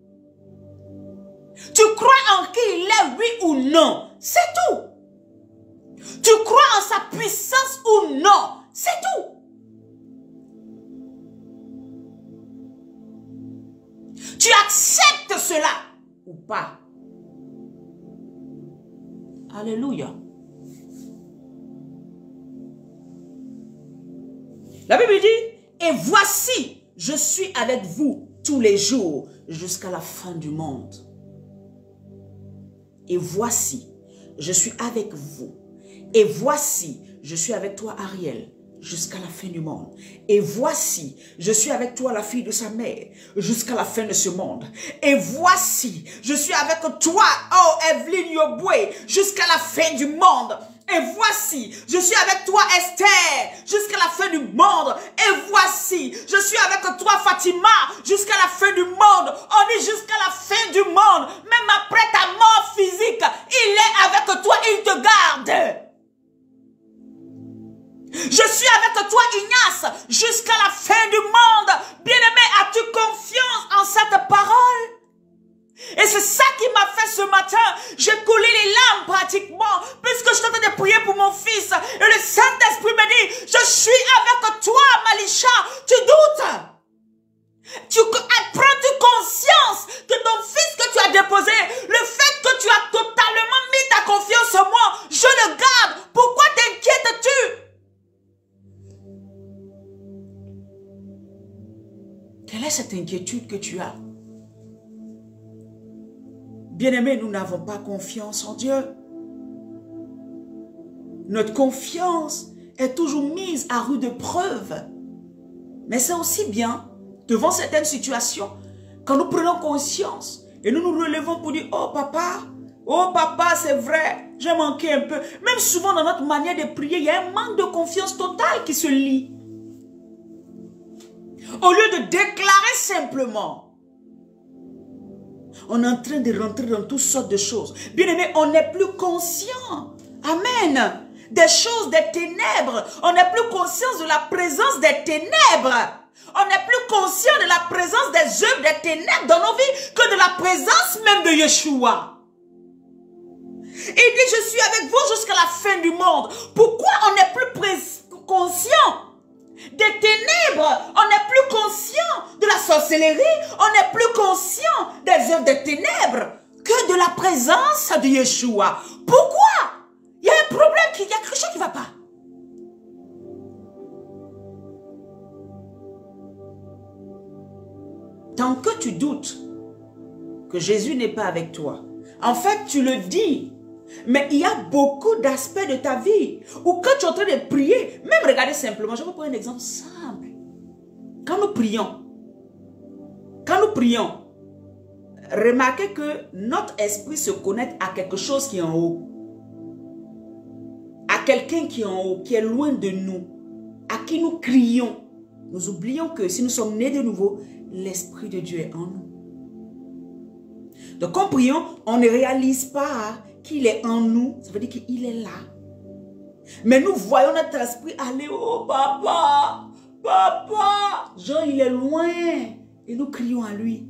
Tu crois en qui il est, oui ou non. C'est tout. Tu crois en sa puissance ou non. C'est tout. Tu acceptes cela ou pas. Alléluia. La Bible dit, et voici, je suis avec vous tous les jours jusqu'à la fin du monde. Et voici, je suis avec vous. Et voici, je suis avec toi, Ariel, jusqu'à la fin du monde. Et voici, je suis avec toi, la fille de sa mère, jusqu'à la fin de ce monde. Et voici, je suis avec toi, oh Evelyne Yoboué, jusqu'à la fin du monde. Et voici, je suis avec toi Esther, jusqu'à la fin du monde. Et voici, je suis avec toi Fatima, jusqu'à la fin du monde. On est jusqu'à la fin du monde. Même après ta mort physique, il est avec toi, il te garde. Je suis avec toi Ignace, jusqu'à la fin du monde. Bien-aimé, as-tu confiance en cette parole? Et c'est ça qui m'a fait ce matin. J'ai coulé les larmes pratiquement. Puisque je suis en train de prier pour mon fils. Et le Saint-Esprit me dit, je suis avec toi, Malisha. Tu doutes? Prends-tu conscience que ton fils que tu as déposé, le fait que tu as totalement mis ta confiance en moi, je le garde. Pourquoi t'inquiètes-tu? Quelle est cette inquiétude que tu as? Bien-aimés, nous n'avons pas confiance en Dieu. Notre confiance est toujours mise à rude épreuve. Mais c'est aussi bien, devant certaines situations, quand nous prenons conscience et nous nous relevons pour dire, oh papa, c'est vrai, j'ai manqué un peu. Même souvent dans notre manière de prier, il y a un manque de confiance totale qui se lie. Au lieu de déclarer simplement, on est en train de rentrer dans toutes sortes de choses. Bien aimé, on n'est plus conscient. Amen. Des choses des ténèbres. On n'est plus conscient de la présence des ténèbres. On n'est plus conscient de la présence des œuvres des ténèbres dans nos vies que de la présence même de Yeshua. Il dit, je suis avec vous jusqu'à la fin du monde. Pourquoi on n'est plus conscient des ténèbres? On n'est plus conscient de la sorcellerie. On n'est plus conscient des œuvres des ténèbres que de la présence de Yeshua. Pourquoi? Il y a un problème, il y a quelque chose qui ne va pas. Tant que tu doutes que Jésus n'est pas avec toi, en fait, tu le dis. Mais il y a beaucoup d'aspects de ta vie où quand tu es en train de prier, même regardez simplement, je vais vous prendre un exemple simple. Quand nous prions, remarquez que notre esprit se connecte à quelque chose qui est en haut. À quelqu'un qui est en haut, qui est loin de nous, à qui nous crions. Nous oublions que si nous sommes nés de nouveau, l'Esprit de Dieu est en nous. Donc quand prions, on ne réalise pas qu'il est en nous. Ça veut dire qu'il est là. Mais nous voyons notre esprit aller, oh papa, papa. Jean, il est loin. Et nous crions à lui.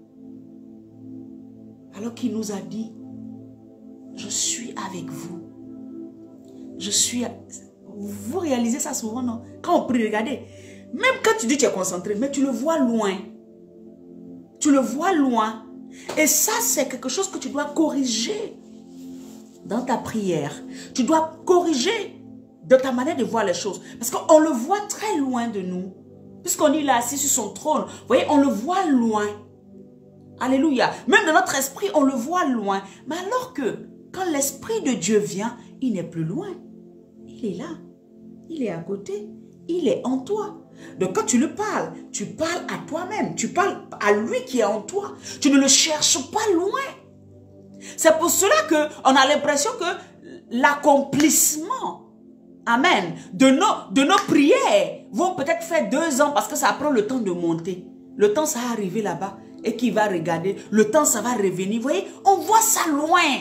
Alors qu'il nous a dit, je suis avec vous. Je suis... Vous réalisez ça souvent, non? Quand on prie, regardez. Même quand tu dis que tu es concentré, mais tu le vois loin. Tu le vois loin. Et ça, c'est quelque chose que tu dois corriger dans ta prière. Tu dois corriger de ta manière de voir les choses. Parce qu'on le voit très loin de nous. Puisqu'on est là assis sur son trône. Vous voyez, on le voit loin. Alléluia. Même dans notre esprit, on le voit loin. Mais alors que, quand l'Esprit de Dieu vient, il n'est plus loin. Il est là. Il est à côté. Il est en toi. Donc quand tu le parles, tu parles à toi-même. Tu parles à lui qui est en toi. Tu ne le cherches pas loin. C'est pour cela qu'on a l'impression que l'accomplissement, amen, de nos prières vont peut-être faire 2 ans parce que ça prend le temps de monter. Le temps, ça va arriver là-bas et qui va regarder. Le temps, ça va revenir. Vous voyez, on voit ça loin.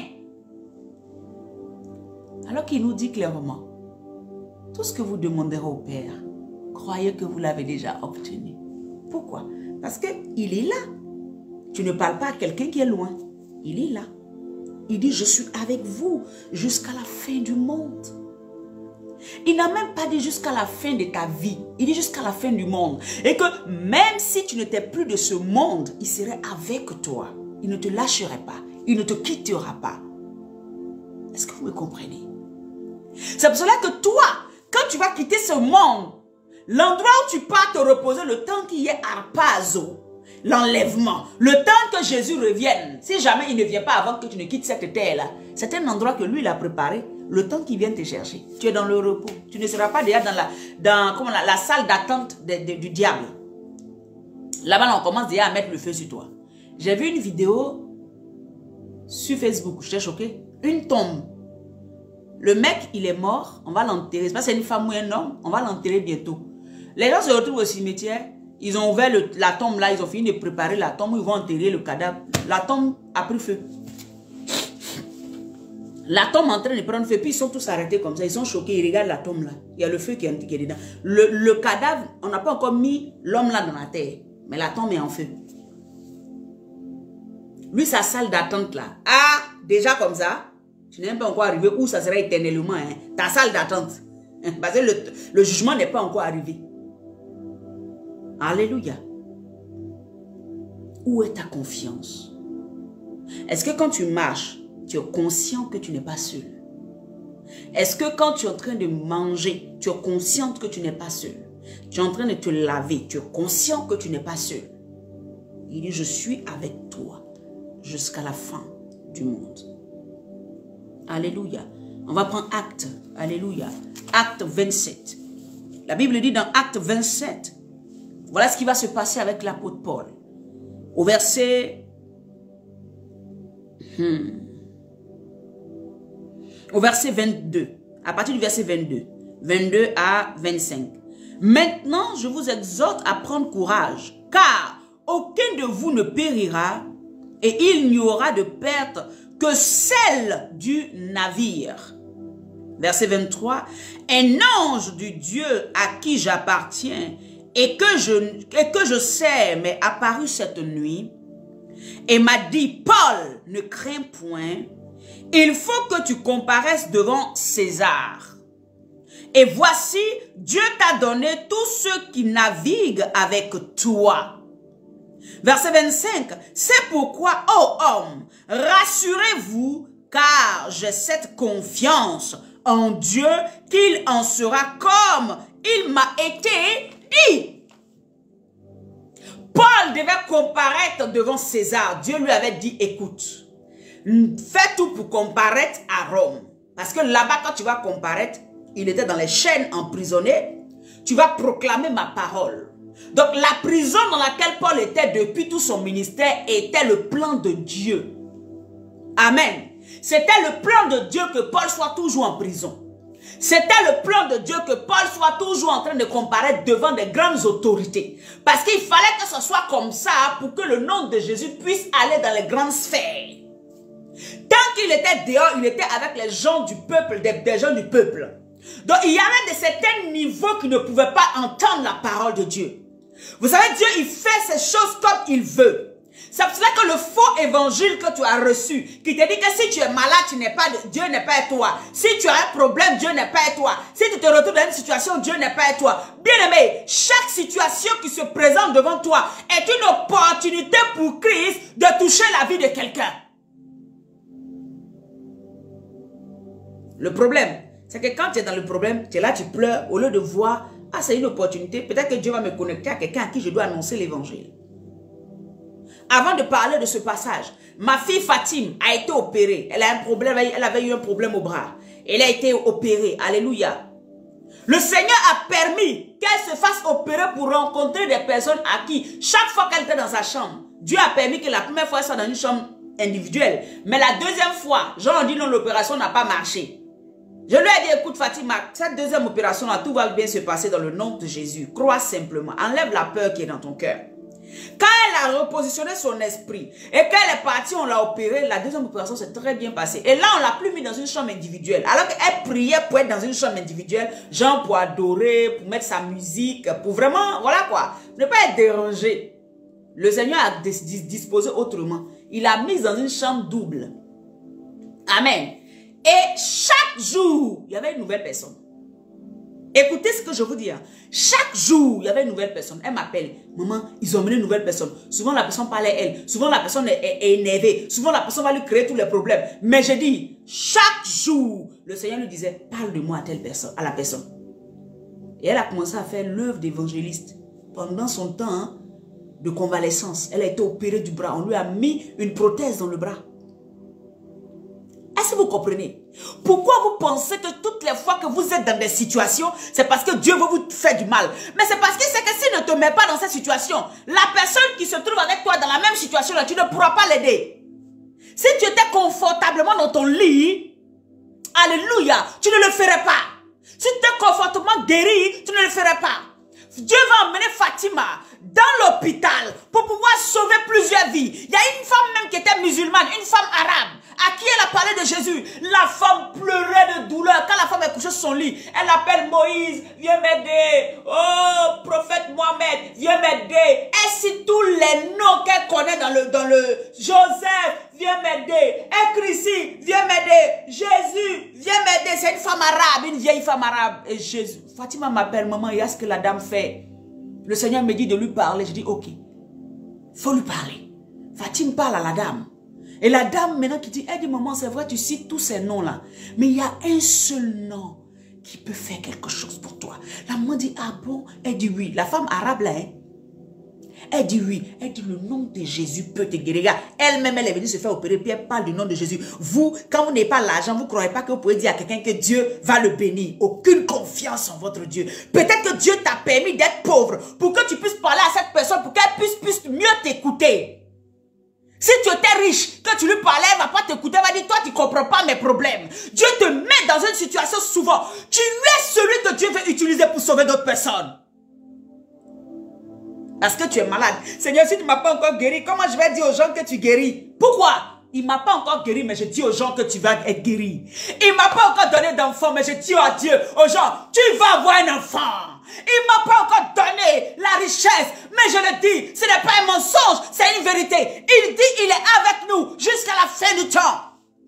Alors qu'il nous dit clairement, tout ce que vous demanderez au Père, croyez que vous l'avez déjà obtenu. Pourquoi? Parce qu'il est là. Tu ne parles pas à quelqu'un qui est loin. Il est là. Il dit, je suis avec vous jusqu'à la fin du monde. Il n'a même pas dit jusqu'à la fin de ta vie. Il dit jusqu'à la fin du monde. Et que même si tu n'étais plus de ce monde, il serait avec toi. Il ne te lâcherait pas. Il ne te quittera pas. Est-ce que vous me comprenez? C'est pour cela que toi, quand tu vas quitter ce monde, l'endroit où tu pars te reposer, le temps qui est Harpazo, l'enlèvement, le temps que Jésus revienne, si jamais il ne vient pas avant que tu ne quittes cette terre-là, c'est un endroit que lui, il a préparé, le temps qu'il vient te chercher. Tu es dans le repos. Tu ne seras pas déjà dans la salle d'attente du diable. Là-bas, on commence déjà à mettre le feu sur toi. J'ai vu une vidéo sur Facebook, j'étais choquée. Une tombe. Le mec, il est mort, on va l'enterrer. C'est pas c'est une femme ou un homme, on va l'enterrer bientôt. Les gens se retrouvent au cimetière, ils ont ouvert la tombe là, ils ont fini de préparer la tombe, ils vont enterrer le cadavre. La tombe a pris feu. La tombe est en train de prendre feu, puis ils sont tous arrêtés comme ça, ils sont choqués, ils regardent la tombe là. Il y a le feu qui est dedans. Le cadavre, on n'a pas encore mis l'homme là dans la terre, mais la tombe est en feu. Lui, sa salle d'attente là, déjà comme ça, tu n'es même pas encore arrivé où ça sera éternellement, hein. Ta salle d'attente. Parce que le jugement n'est pas encore arrivé. Alléluia. Où est ta confiance? Est-ce que quand tu marches, tu es conscient que tu n'es pas seul? Est-ce que quand tu es en train de manger, tu es consciente que tu n'es pas seul? Tu es en train de te laver, tu es conscient que tu n'es pas seul? Il dit, je suis avec toi jusqu'à la fin du monde. Alléluia. On va prendre Acte. Alléluia. Acte 27. La Bible dit dans Acte 27, voilà ce qui va se passer avec l'apôtre Paul. Au verset... Au verset 22. À partir du verset 22. 22 à 25. Maintenant, je vous exhorte à prendre courage, car aucun de vous ne périra, et il n'y aura de perte que celle du navire. Verset 23. Un ange du Dieu à qui j'appartiens et que je sais m'est apparu cette nuit et m'a dit, Paul, ne crains point, il faut que tu comparaisses devant César. Et voici, Dieu t'a donné tous ceux qui naviguent avec toi. Verset 25, c'est pourquoi, ô homme, rassurez-vous, car j'ai cette confiance en Dieu qu'il en sera comme il m'a été dit. Paul devait comparaître devant César. Dieu lui avait dit, écoute, fais tout pour comparaître à Rome. Parce que là-bas, quand tu vas comparaître, il était dans les chaînes emprisonné, tu vas proclamer ma parole. Donc la prison dans laquelle Paul était depuis tout son ministère était le plan de Dieu. Amen. C'était le plan de Dieu que Paul soit toujours en prison. C'était le plan de Dieu que Paul soit toujours en train de comparaître devant des grandes autorités. Parce qu'il fallait que ce soit comme ça pour que le nom de Jésus puisse aller dans les grandes sphères. Tant qu'il était dehors, il était avec les gens du peuple, des gens du peuple. Donc il y avait de certains niveaux qui ne pouvaient pas entendre la parole de Dieu. Vous savez, Dieu, il fait ces choses comme il veut. C'est pour cela que le faux évangile que tu as reçu, qui te dit que si tu es malade, Dieu n'est pas à toi. Si tu as un problème, Dieu n'est pas à toi. Si tu te retrouves dans une situation, Dieu n'est pas à toi. Bien aimé, chaque situation qui se présente devant toi est une opportunité pour Christ de toucher la vie de quelqu'un. Le problème, c'est que quand tu es dans le problème, tu es là, tu pleures, au lieu de voir, ah c'est une opportunité, peut-être que Dieu va me connecter à quelqu'un à qui je dois annoncer l'évangile. Avant de parler de ce passage, ma fille Fatim a été opérée. Elle a un problème, elle avait eu un problème au bras. Elle a été opérée. Alléluia. Le Seigneur a permis qu'elle se fasse opérer pour rencontrer des personnes à qui, chaque fois qu'elle était dans sa chambre, Dieu a permis que la première fois, elle soit dans une chambre individuelle. Mais la deuxième fois, Jean dit non, l'opération n'a pas marché. Je lui ai dit, écoute Fatima, cette deuxième opération-là, tout va bien se passer dans le nom de Jésus. Crois simplement. Enlève la peur qui est dans ton cœur. Quand elle a repositionné son esprit et qu'elle est partie, on l'a opérée, la deuxième opération s'est très bien passée. Et là, on l'a plus mis dans une chambre individuelle. Alors qu'elle priait pour être dans une chambre individuelle, genre pour adorer, pour mettre sa musique, pour vraiment, voilà quoi, ne pas être dérangé. Le Seigneur a disposé autrement. Il l'a mise dans une chambre double. Amen. Et chaque jour, il y avait une nouvelle personne. Écoutez ce que je vous dis. Chaque jour, il y avait une nouvelle personne. Elle m'appelle. Maman, ils ont amené une nouvelle personne. Souvent, la personne parle à elle. Souvent, la personne est énervée. Souvent, la personne va lui créer tous les problèmes. Mais je dis, chaque jour, le Seigneur lui disait, parle de moi à telle personne, à la personne. Et elle a commencé à faire l'œuvre d'évangéliste. Pendant son temps de convalescence, elle a été opérée du bras. On lui a mis une prothèse dans le bras. Est-ce que vous comprenez? Pourquoi vous pensez que toutes les fois que vous êtes dans des situations, c'est parce que Dieu veut vous faire du mal? Mais c'est parce que c'est que s'il ne te met pas dans cette situation, la personne qui se trouve avec toi dans la même situation, là, tu ne pourras pas l'aider. Si tu étais confortablement dans ton lit, alléluia, tu ne le ferais pas. Si tu étais confortablement guéri, tu ne le ferais pas. Dieu va emmener Fatima dans l'hôpital pour pouvoir sauver plusieurs vies. Il y a une femme même qui était musulmane, une femme arabe, à qui elle a parlé de Jésus. La femme pleurait de douleur. Quand la femme est couchée sur son lit, elle appelle Moïse, viens m'aider. Oh, prophète Mohamed, viens m'aider. Elle cite tous les noms qu'elle connaît dans le Joseph, viens m'aider. Écris ici, viens m'aider. Jésus, viens m'aider. C'est une femme arabe, une vieille femme arabe. Et Jésus, Fatima m'appelle, maman, il y a ce que la dame fait. Le Seigneur me dit de lui parler. Je dis, ok, faut lui parler. Fatima parle à la dame. Et la dame maintenant qui dit, elle dit, maman, c'est vrai, tu cites tous ces noms-là. Mais il y a un seul nom qui peut faire quelque chose pour toi. La maman dit, ah bon? Elle dit oui. La femme arabe là, hein? Elle dit oui. Elle dit, le nom de Jésus peut te guérir. Elle-même, elle est venue se faire opérer, puis elle parle du nom de Jésus. Vous, quand vous n'avez pas l'argent, vous ne croyez pas que vous pouvez dire à quelqu'un que Dieu va le bénir. Aucune confiance en votre Dieu. Peut-être que Dieu t'a permis d'être pauvre pour que tu puisses parler à cette personne, pour qu'elle puisse mieux t'écouter. Si tu étais riche, quand tu lui parlais, elle ne va pas t'écouter, elle va dire, toi, tu ne comprends pas mes problèmes. Dieu te met dans une situation souvent. Tu es celui que Dieu veut utiliser pour sauver d'autres personnes. Parce que tu es malade. Seigneur, si tu ne m'as pas encore guéri, comment je vais dire aux gens que tu guéris? Pourquoi? Il ne m'a pas encore guéri, mais je dis aux gens que tu vas être guéri. Il ne m'a pas encore donné d'enfant, mais je dis à Dieu, aux gens, tu vas avoir un enfant. Il ne m'a pas encore donné la richesse, mais je le dis, ce n'est pas un mensonge, c'est une vérité. Il dit, il est avec nous jusqu'à la fin du temps.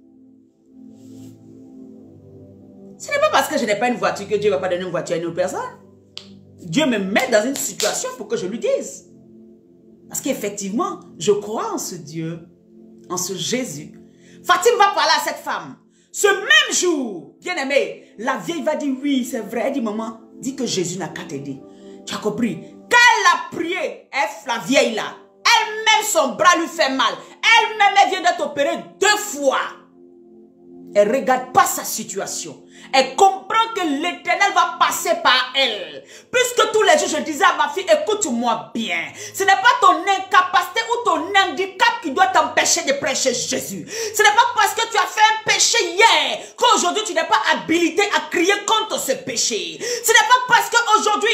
Ce n'est pas parce que je n'ai pas une voiture que Dieu ne va pas donner une voiture à une autre personne. Dieu me met dans une situation pour que je lui dise. Parce qu'effectivement, je crois en ce Dieu, en ce Jésus. Fatima va parler à cette femme. Ce même jour, bien aimé, la vieille va dire, oui, c'est vrai. Elle dit, maman, dis que Jésus n'a qu'à t'aider. Tu as compris? Quand elle a prié, la vieille là, elle-même son bras lui fait mal. Elle-même, elle vient d'être opérée 2 fois. Elle ne regarde pas sa situation. Elle comprend que l'Éternel va passer par elle. Puisque tous les jours, je disais à ma fille, écoute-moi bien. Ce n'est pas ton incapacité ou ton handicap qui doit t'empêcher de prêcher Jésus. Ce n'est pas parce que tu as fait un péché hier qu'aujourd'hui tu n'es pas habilité à crier contre ce péché. Ce n'est pas parce qu'aujourd'hui,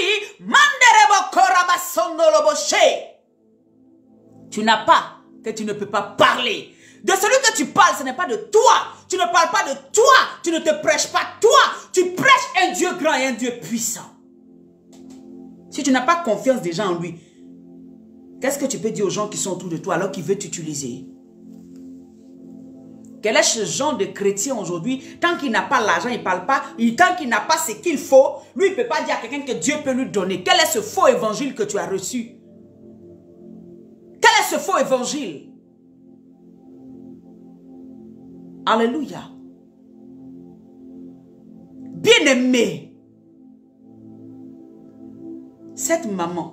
tu n'as pas que tu ne peux pas parler. De celui que tu parles, ce n'est pas de toi. Tu ne parles pas de toi. Tu ne te prêches pas toi. Tu prêches un Dieu grand et un Dieu puissant. Si tu n'as pas confiance déjà en lui, qu'est-ce que tu peux dire aux gens qui sont autour de toi alors qu'ils veulent t'utiliser? Quel est ce genre de chrétien aujourd'hui? Tant qu'il n'a pas l'argent, il ne parle pas. Tant qu'il n'a pas ce qu'il faut, lui, il ne peut pas dire à quelqu'un que Dieu peut lui donner. Quel est ce faux évangile que tu as reçu? Quel est ce faux évangile? Alléluia. Bien-aimé, cette maman,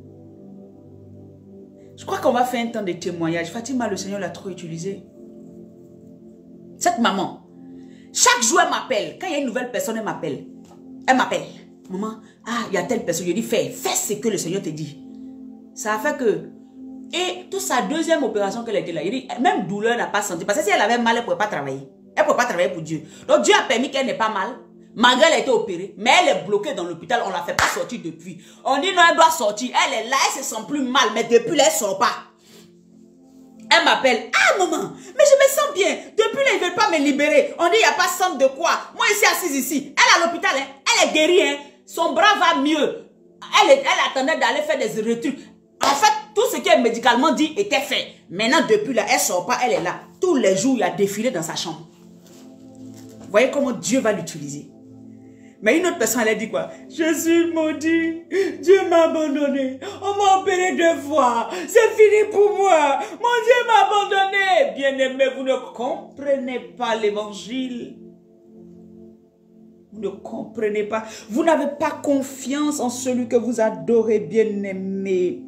je crois qu'on va faire un temps de témoignage. Fatima, le Seigneur l'a trop utilisé. Cette maman, chaque jour elle m'appelle. Quand il y a une nouvelle personne, elle m'appelle. Elle m'appelle. Maman, il y a telle personne. Je dis, fais ce que le Seigneur te dit. Ça a fait que... Et toute sa deuxième opération qu'elle a été là, il dit, même douleur n'a pas senti. Parce que si elle avait mal, elle ne pouvait pas travailler. Elle ne pouvait pas travailler pour Dieu. Donc Dieu a permis qu'elle n'ait pas mal. Malgré elle a été opérée. Mais elle est bloquée dans l'hôpital. On ne la fait pas sortir depuis. On dit non, elle doit sortir. Elle est là, elle se sent plus mal. Mais depuis là, elle ne sort pas. Elle m'appelle. Ah maman, mais je me sens bien. Depuis là, ils ne veulent pas me libérer. On dit il n'y a pas centre de quoi. Moi ici assise ici. Elle est à l'hôpital. Hein. Elle est guérie. Hein. Son bras va mieux. Elle attendait d'aller faire des retours. En fait, tout ce qui est médicalement dit était fait. Maintenant, depuis là, elle ne sort pas, elle est là. Tous les jours, il a défilé dans sa chambre. Vous voyez comment Dieu va l'utiliser. Mais une autre personne, elle a dit quoi? Je suis maudit. Dieu m'a abandonné. On m'a opéré 2 fois. C'est fini pour moi. Mon Dieu m'a abandonné. Bien-aimé, vous ne comprenez pas l'évangile. Vous ne comprenez pas. Vous n'avez pas confiance en celui que vous adorez, bien-aimé.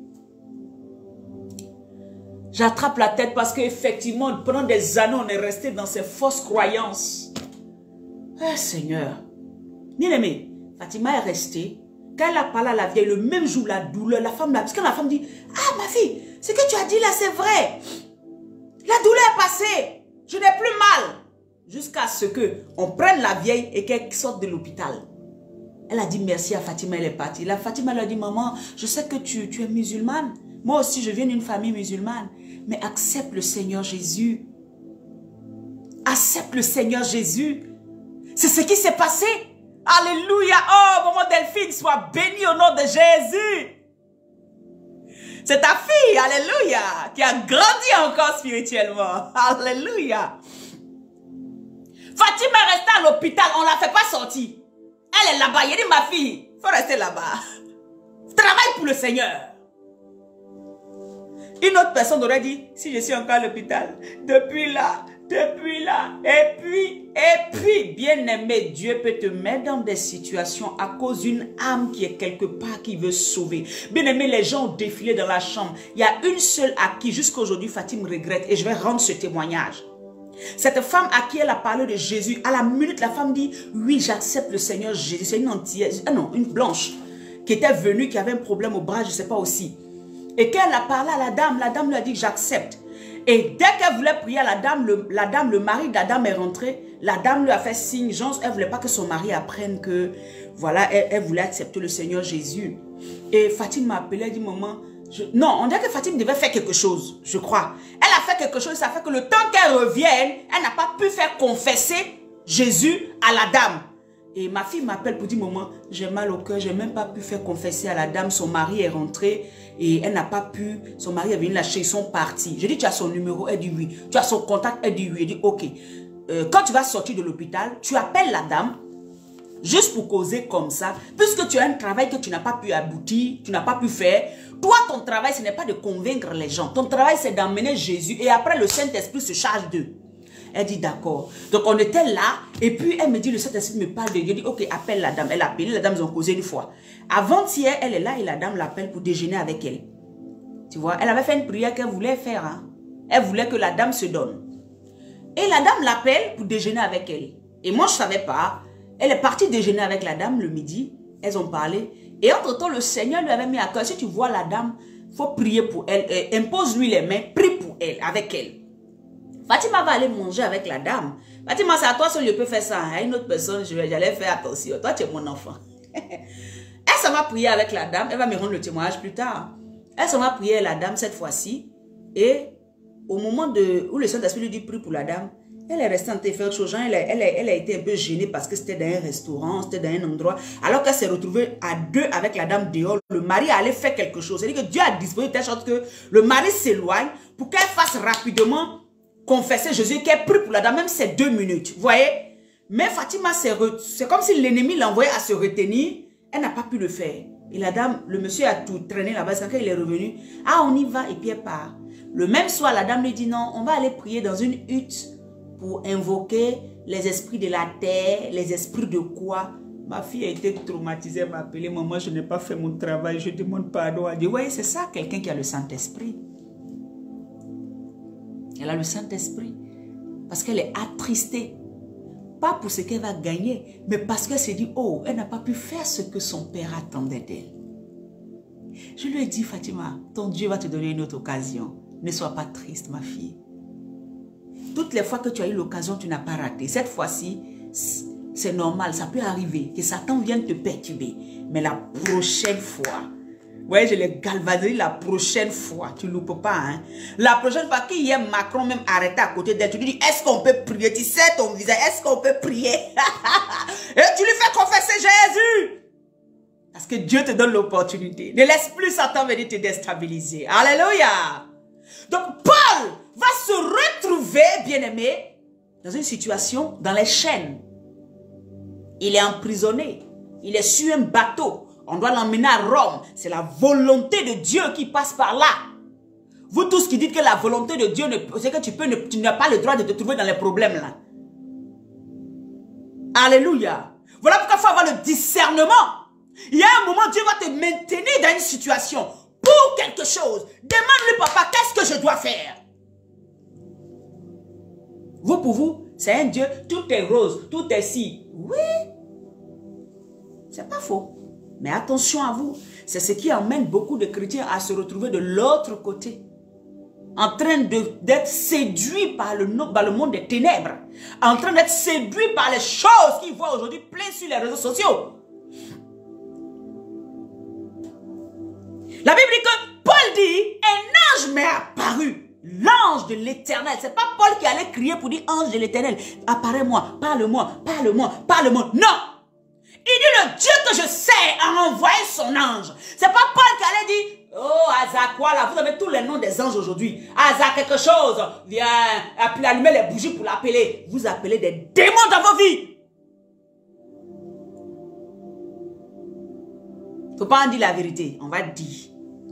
J'attrape la tête parce qu'effectivement, pendant des années, on est resté dans ces fausses croyances. Ah, Seigneur. Bien-aimé, Fatima est restée. Quand elle a parlé à la vieille, le même jour, la douleur, la femme, parce que la femme dit, ah, ma fille, ce que tu as dit là, c'est vrai. La douleur est passée. Je n'ai plus mal. Jusqu'à ce qu'on prenne la vieille et qu'elle sorte de l'hôpital. Elle a dit merci à Fatima, elle est partie. La Fatima lui a dit, maman, je sais que tu es musulmane. Moi aussi, je viens d'une famille musulmane. Mais accepte le Seigneur Jésus. Accepte le Seigneur Jésus. C'est ce qui s'est passé. Alléluia. Oh, maman Delphine, sois bénie au nom de Jésus. C'est ta fille, alléluia, qui a grandi encore spirituellement. Alléluia. Fatima est restée à l'hôpital, on ne la fait pas sortir. Elle est là-bas, il dit ma fille, il faut rester là-bas. Travaille pour le Seigneur. Une autre personne aurait dit, si je suis encore à l'hôpital, depuis là, et puis, bien-aimé, Dieu peut te mettre dans des situations à cause d'une âme qui est quelque part, qui veut sauver. Bien-aimé, les gens ont défilé dans la chambre. Il y a une seule à qui, jusqu'à aujourd'hui, Fatima regrette, et je vais rendre ce témoignage. Cette femme à qui elle a parlé de Jésus, à la minute, la femme dit, oui, j'accepte le Seigneur Jésus. C'est une antillaise, une blanche, qui était venue, qui avait un problème au bras, je ne sais pas aussi. Et quand elle a parlé à la dame lui a dit, j'accepte. Et dès qu'elle voulait prier à la dame, le mari de la dame est rentré. La dame lui a fait signe, genre, elle ne voulait pas que son mari apprenne que, voilà, elle voulait accepter le Seigneur Jésus. Et Fatima m'a appelé, elle dit, maman, non, on dirait que Fatima devait faire quelque chose, je crois. Elle a fait quelque chose, ça fait que le temps qu'elle revienne, elle n'a pas pu faire confesser Jésus à la dame. Et ma fille m'appelle pour dire, maman, j'ai mal au cœur, je n'ai même pas pu faire confesser à la dame, son mari est rentré et elle n'a pas pu, son mari est venu lâcher, ils sont partis. Je dis, tu as son numéro? Elle dit oui. Tu as son contact? Elle dit oui. Elle dit, ok. Quand tu vas sortir de l'hôpital, tu appelles la dame, juste pour causer comme ça, puisque tu as un travail que tu n'as pas pu aboutir, tu n'as pas pu faire. Toi, ton travail, ce n'est pas de convaincre les gens. Ton travail, c'est d'emmener Jésus et après, le Saint-Esprit se charge d'eux. Elle dit d'accord. Donc on était là et puis elle me dit, le Saint-Esprit me parle de Dieu. Je dis ok, appelle la dame. Elle a appelé, la dame, ils ont causé une fois. Avant-hier, elle est là et la dame l'appelle pour déjeuner avec elle. Tu vois, elle avait fait une prière qu'elle voulait faire. Hein. Elle voulait que la dame se donne. Et la dame l'appelle pour déjeuner avec elle. Et moi, je ne savais pas. Elle est partie déjeuner avec la dame le midi. Elles ont parlé. Et entre-temps, le Seigneur lui avait mis à cœur. Si tu vois la dame, il faut prier pour elle. Impose-lui les mains. Prie pour elle, avec elle. Fatima va aller manger avec la dame. Fatima, c'est à toi seul je peux faire ça. À une autre personne, j'allais faire attention. Toi, tu es mon enfant. Elle s'en va prier avec la dame. Elle va me rendre le témoignage plus tard. Elle s'en va prier la dame cette fois-ci. Et au moment où le Saint-Esprit lui dit prie pour la dame, elle est restée en train de faire autre chose. Elle a été un peu gênée parce que c'était dans un restaurant, c'était dans un endroit. Alors qu'elle s'est retrouvée à deux avec la dame dehors, le mari allait faire quelque chose. C'est-à-dire que Dieu a disposé de telle sorte que le mari s'éloigne pour qu'elle fasse rapidement confesser Jésus, qu'elle prie pour la dame, même c'est 2 minutes. Vous voyez? Mais Fatima, c'est comme si l'ennemi l'envoyait à se retenir. Elle n'a pas pu le faire. Et la dame, le monsieur a tout traîné là-bas. Quand il est revenu, ah, on y va, et puis elle part. Le même soir, la dame lui dit non, on va aller prier dans une hutte pour invoquer les esprits de la terre, les esprits de quoi? Ma fille a été traumatisée, elle m'a appelé, maman, je n'ai pas fait mon travail, je demande pardon. Elle dit, oui, c'est ça, quelqu'un qui a le Saint-Esprit. Elle a le Saint-Esprit parce qu'elle est attristée. Pas pour ce qu'elle va gagner, mais parce qu'elle s'est dit, oh, elle n'a pas pu faire ce que son père attendait d'elle. Je lui ai dit, Fatima, ton Dieu va te donner une autre occasion. Ne sois pas triste, ma fille. Toutes les fois que tu as eu l'occasion, tu n'as pas raté. Cette fois-ci, c'est normal, ça peut arriver que Satan vienne te perturber. Mais la prochaine fois, ouais, je l'ai galvanisé la prochaine fois. Tu ne loupes pas, hein. La prochaine fois qu'il y a Macron même arrêté à côté d'elle, tu lui dis, est-ce qu'on peut prier? Tu sais ton visage, est-ce qu'on peut prier? Et tu lui fais confesser Jésus. Parce que Dieu te donne l'opportunité. Ne laisse plus Satan venir te déstabiliser. Alléluia. Donc Paul va se retrouver, bien-aimé, dans une situation, dans les chaînes. Il est emprisonné. Il est sur un bateau. On doit l'emmener à Rome. C'est la volonté de Dieu qui passe par là. Vous tous qui dites que la volonté de Dieu, c'est que tu n'as pas le droit de te trouver dans les problèmes là. Alléluia. Voilà pourquoi il faut avoir le discernement. Il y a un moment, Dieu va te maintenir dans une situation pour quelque chose. Demande-lui, papa, qu'est-ce que je dois faire? Vous, pour vous, c'est un Dieu, tout est rose, tout est si. Oui, c'est pas faux. Mais attention à vous, c'est ce qui emmène beaucoup de chrétiens à se retrouver de l'autre côté. En train d'être séduits par le monde des ténèbres. En train d'être séduits par les choses qu'ils voient aujourd'hui plein sur les réseaux sociaux. La Bible dit que Paul dit, un ange m'est apparu. L'ange de l'Éternel. C'est pas Paul qui allait crier pour dire ange de l'Éternel. Apparais-moi, parle-moi, parle-moi, parle-moi. Non. Il dit le Dieu que je sais a envoyé son ange. C'est pas Paul qui allait dire, oh Asa quoi là, vous avez tous les noms des anges aujourd'hui. Asa quelque chose, viens allumer les bougies pour l'appeler. Vous appelez des démons dans vos vies. Faut pas en dire la vérité, on va dire.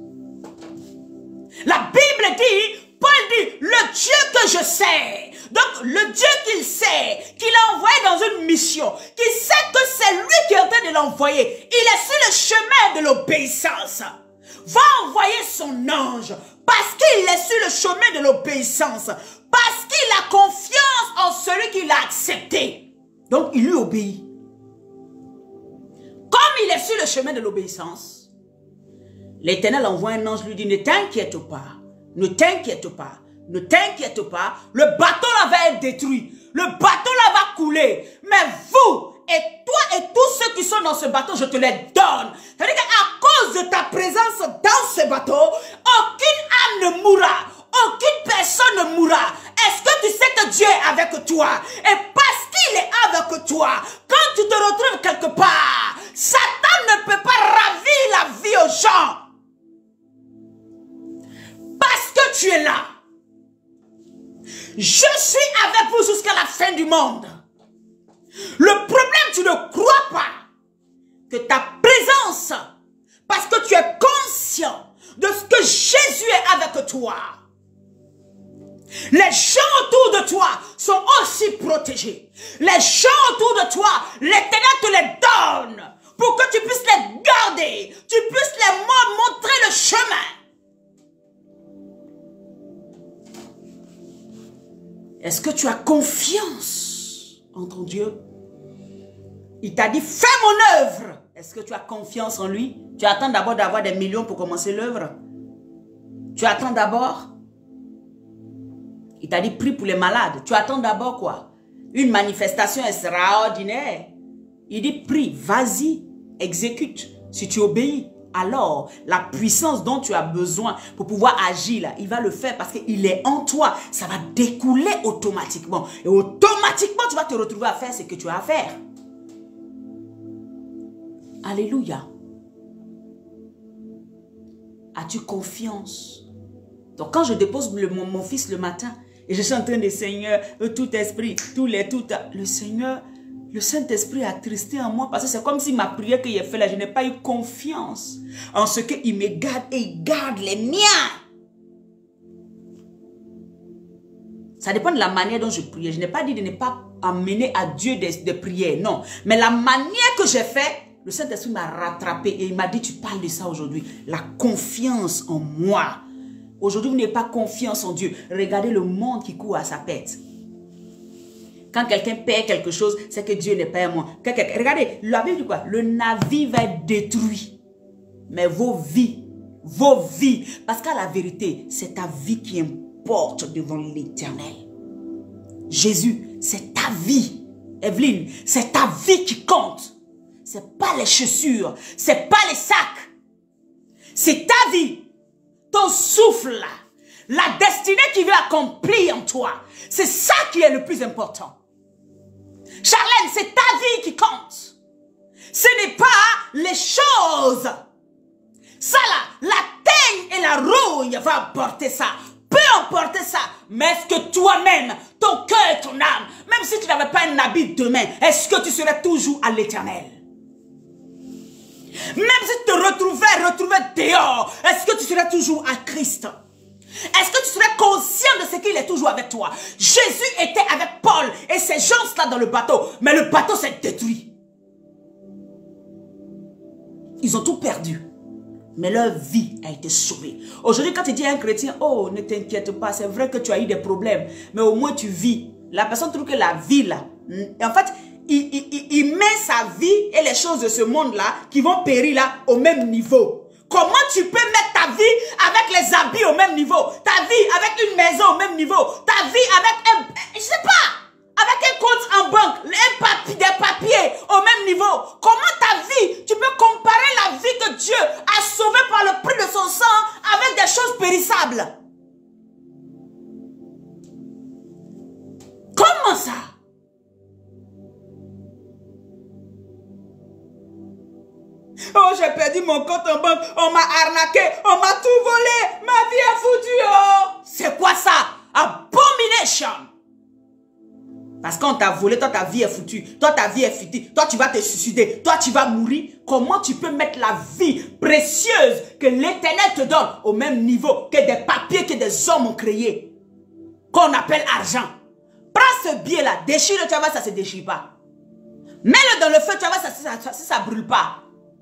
La Bible dit, Paul dit, le Dieu que je sais. Donc, le Dieu qu'il sait, qu'il a envoyé dans une mission, qu'il sait que c'est lui qui est en train de l'envoyer. Il est sur le chemin de l'obéissance. Va envoyer son ange parce qu'il est sur le chemin de l'obéissance. Parce qu'il a confiance en celui qui l'a accepté. Donc, il lui obéit. Comme il est sur le chemin de l'obéissance, l'Éternel envoie un ange, lui dit, ne t'inquiète pas, ne t'inquiète pas, ne t'inquiète pas, le bateau là va être détruit, le bateau là va couler, mais vous et toi et tous ceux qui sont dans ce bateau, je te les donne. C'est-à-dire qu'à cause de ta présence dans ce bateau, aucune âme ne mourra, aucune personne ne mourra. Est-ce que tu sais que Dieu est avec toi? Et parce qu'il est avec toi, quand tu te retrouves quelque part, Satan ne peut pas ravir la vie aux gens. Parce que tu es là. Je suis avec vous jusqu'à la fin du monde. Le problème, tu ne crois pas que ta présence, parce que tu es conscient de ce que Jésus est avec toi. Les gens autour de toi sont aussi protégés. Les gens autour de toi, l'Éternel te les donne pour que tu puisses les garder, tu puisses les montrer le chemin. Est-ce que tu as confiance en ton Dieu? Il t'a dit, fais mon œuvre. Est-ce que tu as confiance en lui? Tu attends d'abord d'avoir des millions pour commencer l'œuvre? Tu attends d'abord? Il t'a dit, prie pour les malades. Tu attends d'abord quoi? Une manifestation extraordinaire. Il dit, prie, vas-y, exécute. Si tu obéis, alors la puissance dont tu as besoin pour pouvoir agir, là, il va le faire parce qu'il est en toi. Ça va découler automatiquement. Et automatiquement, tu vas te retrouver à faire ce que tu as à faire. Alléluia. As-tu confiance? Donc quand je dépose mon fils le matin et je suis en train de Seigneur, tout esprit, le Seigneur, le Saint-Esprit a attristé en moi parce que c'est comme si ma prière que j'ai fait là, je n'ai pas eu confiance en ce qu'il me garde et il garde les miens. Ça dépend de la manière dont je prie. Je n'ai pas dit de ne pas amener à Dieu des prières, non. Mais la manière que j'ai fait, le Saint-Esprit m'a rattrapé et il m'a dit, tu parles de ça aujourd'hui. La confiance en moi. Aujourd'hui, vous n'avez pas confiance en Dieu. Regardez le monde qui court à sa pète. Quand quelqu'un perd quelque chose, c'est que Dieu n'est pas à moi. Regardez, la Bible dit quoi? Le navire va être détruit. Mais vos vies, parce qu'à la vérité, c'est ta vie qui importe devant l'Éternel. Jésus, c'est ta vie. Evelyne, c'est ta vie qui compte. C'est pas les chaussures, c'est pas les sacs. C'est ta vie, ton souffle là, la destinée qui veut accomplir en toi. C'est ça qui est le plus important. Charlène, c'est ta vie qui compte. Ce n'est pas les choses. Ça là, la teigne et la rouille va apporter ça. Peut emporter ça. Mais est-ce que toi-même, ton cœur et ton âme, même si tu n'avais pas un habit demain, est-ce que tu serais toujours à l'Éternel? Même si tu te retrouvais dehors, est-ce que tu serais toujours à Christ? Est-ce que tu serais conscient de ce qu'il est toujours avec toi? Jésus était avec Paul et ces gens-là dans le bateau, mais le bateau s'est détruit. Ils ont tout perdu, mais leur vie a été sauvée. Aujourd'hui, quand tu dis à un chrétien, oh, ne t'inquiète pas, c'est vrai que tu as eu des problèmes, mais au moins tu vis. La personne trouve que la vie là, en fait, il met sa vie et les choses de ce monde-là qui vont périr là au même niveau. Comment tu peux mettre ta vie avec les habits au même niveau? Ta vie avec une maison au même niveau? Ta vie avec je sais pas, avec un compte en banque, des papiers au même niveau? Comment ta vie, tu peux comparer la vie que Dieu a sauvée par le prix de son sang avec des choses périssables? Comment ça? Oh, j'ai perdu mon compte en banque, on m'a arnaqué, on m'a tout volé, ma vie est foutue, oh! C'est quoi ça? Abomination! Parce qu'on t'a volé, toi ta vie est foutue, toi ta vie est foutue, toi tu vas te suicider, toi tu vas mourir. Comment tu peux mettre la vie précieuse que l'Éternel te donne au même niveau que des papiers que des hommes ont créés, qu'on appelle argent? Prends ce billet-là, déchire-le, tu vas voir, ça ne se déchire pas. Mets-le dans le feu, tu vas voir, ça ne brûle pas.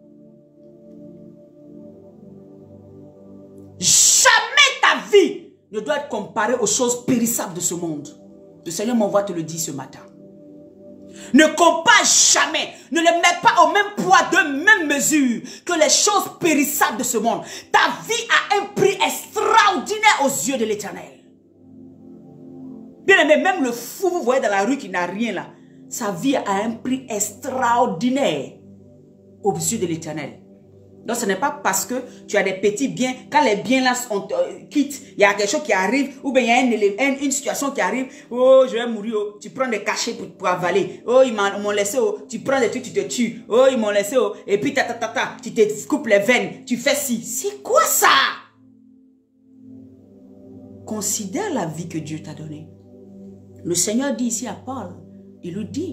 Jamais ta vie ne doit être comparée aux choses périssables de ce monde. Le Seigneur m'envoie te le dire ce matin. Ne compare jamais, ne les mets pas au même poids, de même mesure que les choses périssables de ce monde. Ta vie a un prix extraordinaire aux yeux de l'Éternel. Bien aimé, même le fou, vous voyez dans la rue qui n'a rien là, sa vie a un prix extraordinaire aux yeux de l'Éternel. Donc ce n'est pas parce que tu as des petits biens, quand les biens là quittent, il y a quelque chose qui arrive, ou bien il y a une situation qui arrive, oh je vais mourir, oh, tu prends des cachets pour avaler, oh ils m'ont laissé, oh, tu prends des trucs, tu te tues, oh ils m'ont laissé, oh, et puis tu te coupes les veines, tu fais ci. C'est quoi ça? Considère la vie que Dieu t'a donnée. Le Seigneur dit ici à Paul, il lui dit,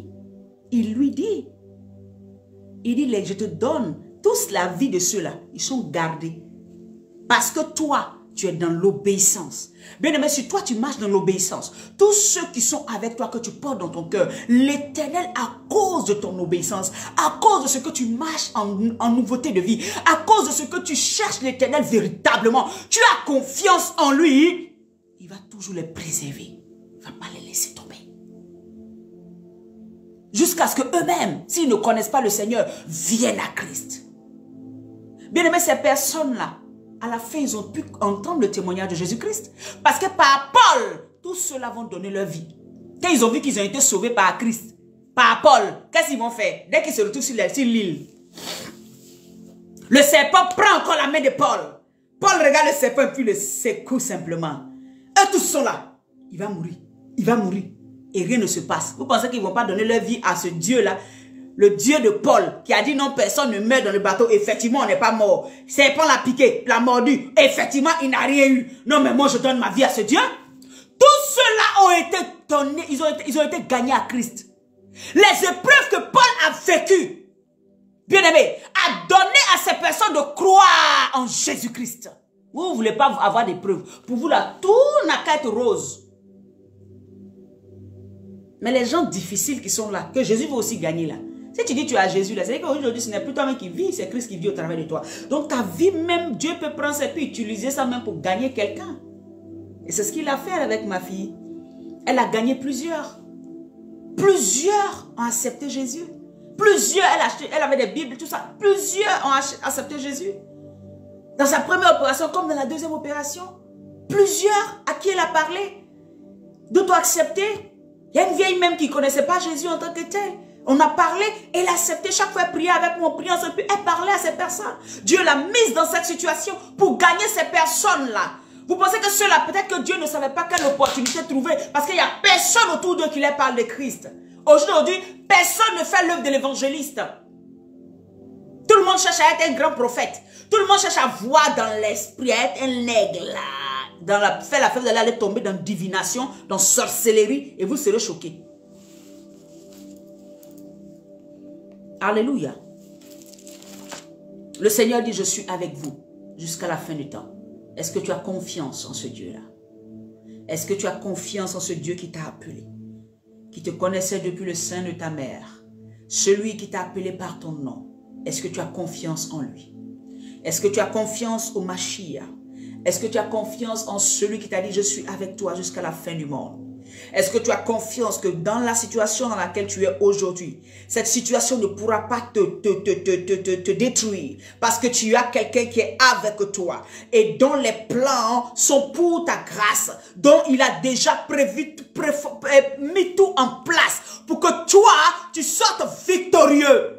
je te donne tous la vie de ceux-là, ils sont gardés. Parce que toi, tu es dans l'obéissance. Bien aimé, si toi tu marches dans l'obéissance, tous ceux qui sont avec toi, que tu portes dans ton cœur, l'Éternel, à cause de ton obéissance, à cause de ce que tu marches en nouveauté de vie, à cause de ce que tu cherches l'Éternel véritablement, tu as confiance en lui, il va toujours les préserver. il ne va pas les laisser tomber. Jusqu'à ce qu'eux-mêmes, s'ils ne connaissent pas le Seigneur, viennent à Christ. Bien aimé, ces personnes-là, à la fin, ils ont pu entendre le témoignage de Jésus-Christ. Parce que par Paul, tous ceux-là vont donner leur vie. Quand ils ont vu qu'ils ont été sauvés par Christ, par Paul, qu'est-ce qu'ils vont faire? Dès qu'ils se retrouvent sur l'île, le serpent prend encore la main de Paul. Paul regarde le serpent et puis le secoue simplement. Eux tous sont là. Il va mourir. Il va mourir. Et rien ne se passe. Vous pensez qu'ils ne vont pas donner leur vie à ce Dieu-là? Le Dieu de Paul qui a dit non, personne ne meurt dans le bateau. Effectivement, on n'est pas mort. Serpent l'a piqué, l'a mordu. Effectivement, il n'a rien eu. Non, mais moi, je donne ma vie à ce Dieu. Tous ceux-là ont été donnés, ils ont été gagnés à Christ. Les épreuves que Paul a vécues, bien aimé, a donné à ces personnes de croire en Jésus-Christ. Vous ne voulez pas avoir des preuves. Pour vous, là, tout n'a qu'à être rose. Mais les gens difficiles qui sont là, que Jésus veut aussi gagner là. Si tu dis tu as Jésus là, c'est qu'aujourd'hui ce n'est plus toi-même qui vis, c'est Christ qui vit au travers de toi. Donc ta vie même, Dieu peut prendre ça et puis utiliser ça même pour gagner quelqu'un. Et c'est ce qu'il a fait avec ma fille. Elle a gagné plusieurs. Plusieurs ont accepté Jésus. Plusieurs, elle avait des Bibles, tout ça. Plusieurs ont accepté Jésus. Dans sa première opération, comme dans la deuxième opération. Plusieurs à qui elle a parlé. D'autres ont accepté. Il y a une vieille même qui ne connaissait pas Jésus en tant que tel. On a parlé, elle a accepté. Chaque fois, elle priait avec moi, on priait ensemble. Puis elle parlait à ces personnes. Dieu l'a mise dans cette situation pour gagner ces personnes-là. Vous pensez que ceux-là, peut-être que Dieu ne savait pas quelle opportunité trouver. Parce qu'il n'y a personne autour d'eux qui leur parle de Christ. Aujourd'hui, personne ne fait l'œuvre de l'évangéliste. Tout le monde cherche à être un grand prophète. Tout le monde cherche à voir dans l'esprit, à être un aigle là. Faire la fête, vous allez tomber dans divination, dans sorcellerie, et vous serez choqués. Alléluia. Le Seigneur dit, je suis avec vous jusqu'à la fin du temps. Est-ce que tu as confiance en ce Dieu-là? Est-ce que tu as confiance en ce Dieu qui t'a appelé? Qui te connaissait depuis le sein de ta mère? Celui qui t'a appelé par ton nom. Est-ce que tu as confiance en lui? Est-ce que tu as confiance au Mashiach? Est-ce que tu as confiance en celui qui t'a dit, je suis avec toi jusqu'à la fin du monde? Est-ce que tu as confiance que dans la situation dans laquelle tu es aujourd'hui, cette situation ne pourra pas te détruire parce que tu as quelqu'un qui est avec toi et dont les plans sont pour ta grâce, dont il a déjà mis tout en place pour que toi, tu sortes victorieux.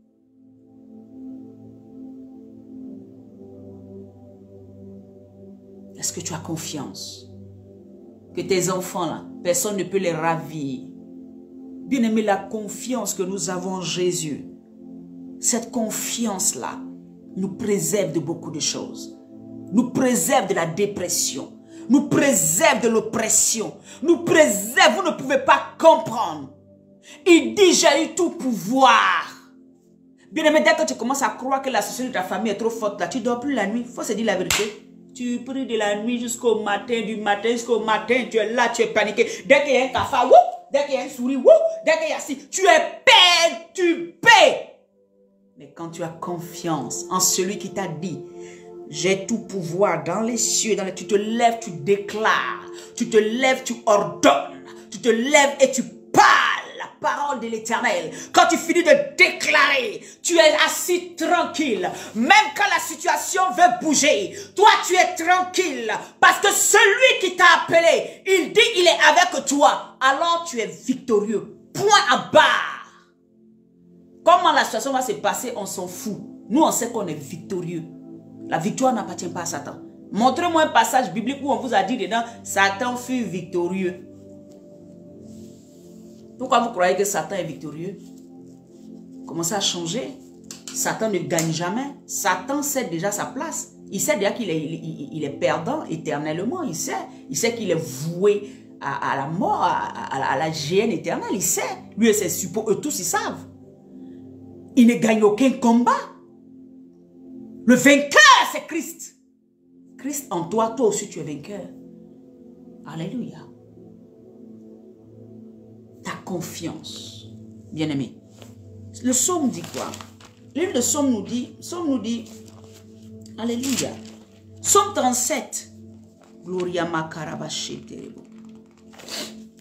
Est-ce que tu as confiance que tes enfants là, personne ne peut les ravir? Bien-aimé, la confiance que nous avons en Jésus, cette confiance-là nous préserve de beaucoup de choses. Nous préserve de la dépression, nous préserve de l'oppression, nous préserve, vous ne pouvez pas comprendre. Il dit, j'ai eu tout pouvoir. Bien-aimé, dès que tu commences à croire que la société de ta famille est trop forte, là, tu ne dors plus la nuit, il faut se dire la vérité. Tu pries de la nuit jusqu'au matin, du matin jusqu'au matin, tu es là, tu es paniqué. Dès qu'il y a un cafard, dès qu'il y a un souris, dès qu'il y a ci, tu es perturbé. Mais quand tu as confiance en celui qui t'a dit, j'ai tout pouvoir dans les cieux, tu te lèves, tu déclares, tu te lèves, tu ordonnes, tu te lèves et tu parles la parole de l'Éternel. Quand tu finis de déclarer, tu es assis tranquille. Même quand la situation veut bouger, toi tu es tranquille. Parce que celui qui t'a appelé, il dit il est avec toi. Alors tu es victorieux. Point à barre. Comment la situation va se passer, on s'en fout. Nous on sait qu'on est victorieux. La victoire n'appartient pas à Satan. Montrez-moi un passage biblique où on vous a dit dedans, Satan fut victorieux. Pourquoi vous croyez que Satan est victorieux? Commencez à changer. Satan ne gagne jamais. Satan sait déjà sa place. Il sait déjà qu'il est perdant éternellement. Il sait qu'il est voué à la mort, à la géhenne éternelle. Il sait. Lui et ses suppôts, eux tous, ils savent. Il ne gagne aucun combat. Le vainqueur, c'est Christ. Christ en toi, toi aussi tu es vainqueur. Alléluia. Ta confiance, bien-aimé. Le psaume dit quoi? Le livre de Psaume nous dit, alléluia. Psaume 37. Gloria Makarabaché Terebo.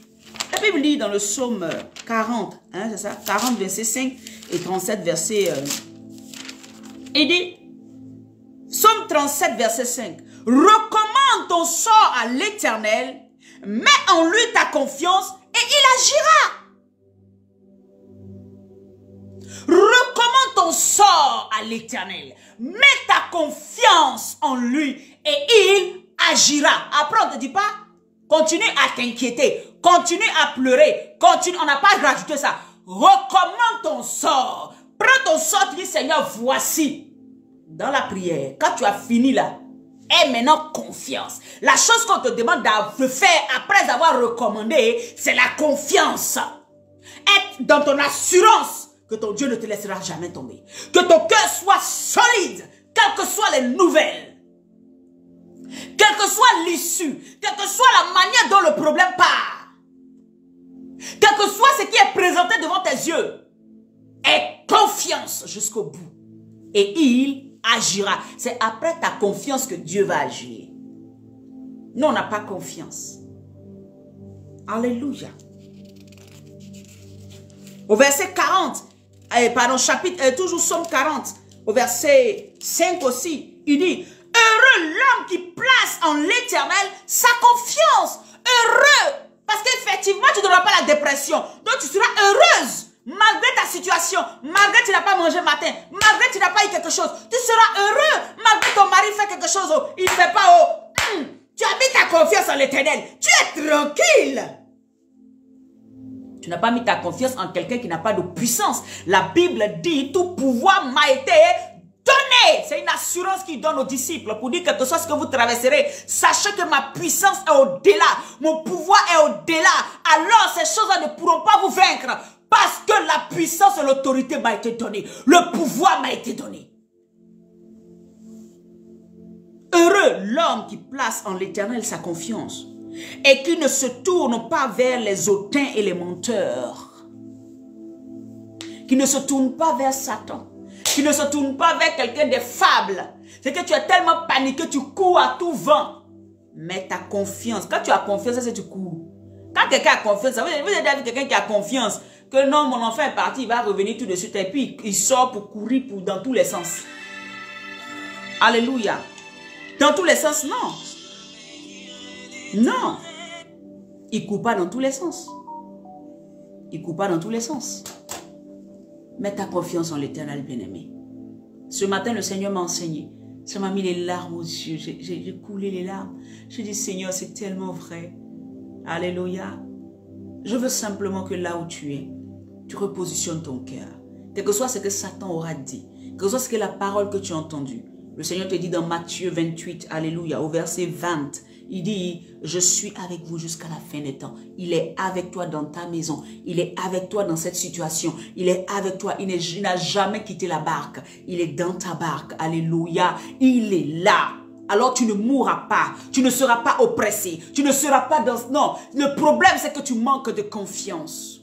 Bible dit dans le psaume 40, hein, c'est ça, 40 verset 5 et 37 verset... il dit, psaume 37 verset 5, recommande ton sort à l'Éternel, mets en lui ta confiance et il agira. Recommande ton sort à l'Éternel, mets ta confiance en lui et il agira. Après on ne te dit pas, continue à t'inquiéter, continue à pleurer, continue, on n'a pas rajouté ça. Recommande ton sort, prends ton sort, tu dis Seigneur, voici. Dans la prière, quand tu as fini là, aie maintenant confiance. La chose qu'on te demande de faire après avoir recommandé, c'est la confiance. Être dans ton assurance que ton Dieu ne te laissera jamais tomber. Que ton cœur soit solide, quelles que soient les nouvelles. Quelle que soit l'issue, quelle que soit la manière dont le problème part. Quel que soit ce qui est présenté devant tes yeux. Aie confiance jusqu'au bout. Et il agira. C'est après ta confiance que Dieu va agir. Nous, on n'a pas confiance. Alléluia. Au verset 40, pardon, chapitre, toujours Psaume 40, au verset 5 aussi, il dit, heureux l'homme qui place en l'Éternel sa confiance. Heureux. Parce qu'effectivement, tu n'auras pas la dépression. Donc, tu seras heureuse. Malgré ta situation, malgré que tu n'as pas mangé matin, malgré que tu n'as pas eu quelque chose, tu seras heureux. Malgré que ton mari fait quelque chose, oh, il ne fait pas, oh, tu as mis ta confiance en l'Éternel. Tu es tranquille. Tu n'as pas mis ta confiance en quelqu'un qui n'a pas de puissance. La Bible dit, tout pouvoir m'a été donné. C'est une assurance qu'il donne aux disciples pour dire que ce soit ce que vous traverserez, sachez que ma puissance est au-delà. Mon pouvoir est au-delà. Alors ces choses-là ne pourront pas vous vaincre. Parce que la puissance et l'autorité m'a été donnée. Le pouvoir m'a été donné. Heureux l'homme qui place en l'Éternel sa confiance et qui ne se tourne pas vers les hautains et les menteurs. Qui ne se tourne pas vers Satan. Qui ne se tourne pas vers quelqu'un des fables. C'est que tu es tellement paniqué, tu cours à tout vent. Mais ta confiance, quand tu as confiance, c'est que tu cours. Quand quelqu'un a confiance, vous avez déjà vu quelqu'un qui a confiance, que non, mon enfant est parti, il va revenir tout de suite, et puis il sort pour courir dans tous les sens. Alléluia. Dans tous les sens, non. Non. Il ne court pas dans tous les sens. Il ne court pas dans tous les sens. Mets ta confiance en l'Éternel, bien-aimé. Ce matin, le Seigneur m'a enseigné. Ça m'a mis les larmes aux yeux. J'ai coulé les larmes. J'ai dit, Seigneur, c'est tellement vrai. Alléluia. Je veux simplement que là où tu es, tu repositionnes ton cœur. Quel que soit ce que Satan aura dit, quelle que soit ce que la parole que tu as entendue. Le Seigneur te dit dans Matthieu 28, alléluia, au verset 20, il dit, je suis avec vous jusqu'à la fin des temps. Il est avec toi dans ta maison. Il est avec toi dans cette situation. Il est avec toi. Il n'a jamais quitté la barque. Il est dans ta barque. Alléluia. Il est là. Alors tu ne mourras pas. Tu ne seras pas oppressé. Tu ne seras pas dans... Non. Le problème, c'est que tu manques de confiance.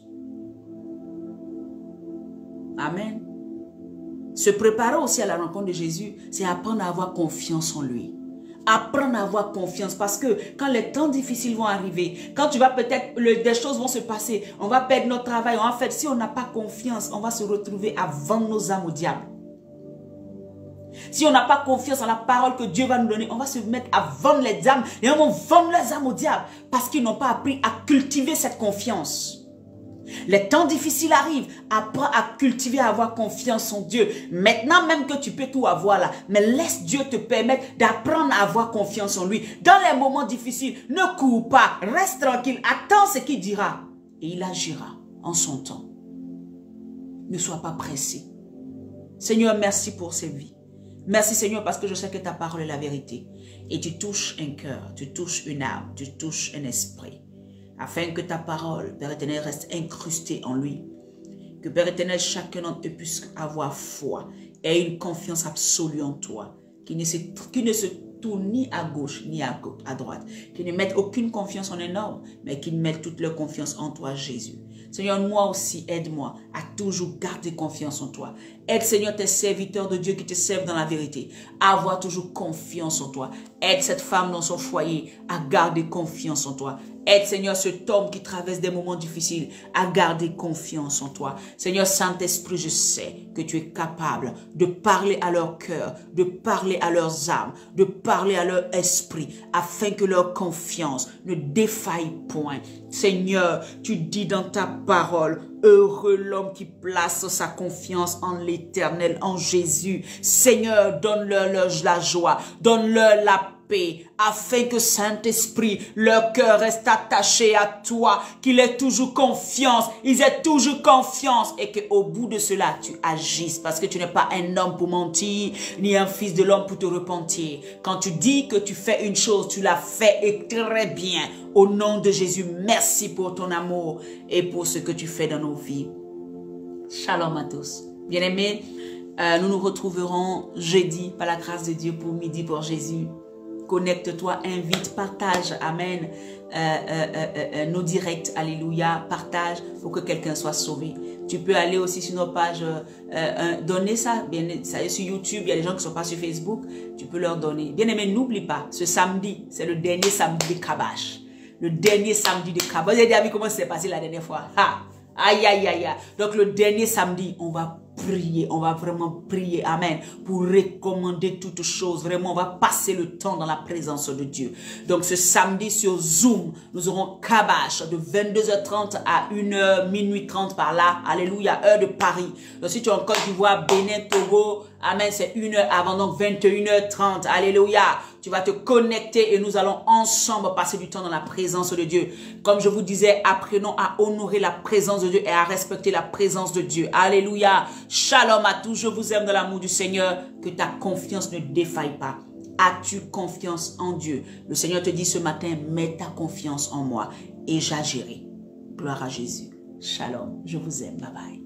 Amen. Se préparer aussi à la rencontre de Jésus, c'est apprendre à avoir confiance en lui. Apprendre à avoir confiance parce que quand les temps difficiles vont arriver, quand tu vas peut-être, des choses vont se passer, on va perdre notre travail, en fait, si on n'a pas confiance, on va se retrouver à vendre nos âmes au diable. Si on n'a pas confiance en la parole que Dieu va nous donner, on va se mettre à vendre les âmes et on va vendre les âmes au diable parce qu'ils n'ont pas appris à cultiver cette confiance. Les temps difficiles arrivent, apprends à cultiver, à avoir confiance en Dieu. Maintenant même que tu peux tout avoir là, mais laisse Dieu te permettre d'apprendre à avoir confiance en lui. Dans les moments difficiles, ne cours pas, reste tranquille, attends ce qu'il dira et il agira en son temps. Ne sois pas pressé. Seigneur, merci pour ces vies. Merci Seigneur parce que je sais que ta parole est la vérité. Et tu touches un cœur, tu touches une âme, tu touches un esprit. Afin que ta parole, Père éternel, reste incrustée en lui. Que Père éternel, chacun d'entre eux puisse avoir foi et une confiance absolue en toi. Qui ne se tourne ni à gauche ni à droite. Qui ne mette aucune confiance en un homme, mais qui mette toute leur confiance en toi, Jésus. Seigneur, moi aussi, aide-moi à toujours garder confiance en toi. Aide, Seigneur, tes serviteurs de Dieu qui te servent dans la vérité à avoir toujours confiance en toi. Aide cette femme dans son foyer à garder confiance en toi. Aide, Seigneur, cet homme qui traverse des moments difficiles à garder confiance en toi. Seigneur Saint-Esprit, je sais que tu es capable de parler à leur cœur, de parler à leurs âmes, de parler à leur esprit, afin que leur confiance ne défaille point. Seigneur, tu dis dans ta parole, heureux l'homme qui place sa confiance en l'Éternel, en Jésus. Seigneur, donne-leur la joie, donne-leur la paix, afin que Saint-Esprit, leur cœur reste attaché à toi, qu'il ait toujours confiance, ils aient toujours confiance et qu'au bout de cela, tu agisses parce que tu n'es pas un homme pour mentir, ni un fils de l'homme pour te repentir. Quand tu dis que tu fais une chose, tu la fais et très bien. Au nom de Jésus, merci pour ton amour et pour ce que tu fais dans nos vies. Shalom à tous. Bien-aimés, nous nous retrouverons jeudi par la grâce de Dieu pour midi pour Jésus. Connecte-toi, invite, partage, amen, nos directs, alléluia, partage pour que quelqu'un soit sauvé. Tu peux aller aussi sur nos pages, donner ça, bien, ça est sur YouTube, il y a des gens qui ne sont pas sur Facebook, tu peux leur donner. Bien aimé, n'oublie pas, ce samedi, c'est le dernier samedi de Kabash. Le dernier samedi de Kabash. Vous avez déjà vu comment c'est passé la dernière fois? Ha! Aïe, aïe, aïe, aïe. Donc le dernier samedi, on va prier, on va vraiment prier, amen, pour recommander toutes choses. Vraiment, on va passer le temps dans la présence de Dieu. Donc ce samedi sur Zoom, nous aurons Kabash de 22h30 à 1h, minuit 30 par là. Alléluia, heure de Paris. Donc si tu es en Côte d'Ivoire, Bénin, Togo, amen, c'est 1h avant, donc 21h30. Alléluia. Tu vas te connecter et nous allons ensemble passer du temps dans la présence de Dieu. Comme je vous disais, apprenons à honorer la présence de Dieu et à respecter la présence de Dieu. Alléluia. Shalom à tous. Je vous aime dans l'amour du Seigneur. Que ta confiance ne défaille pas. As-tu confiance en Dieu? Le Seigneur te dit ce matin, mets ta confiance en moi et j'agirai. Gloire à Jésus. Shalom. Je vous aime. Bye bye.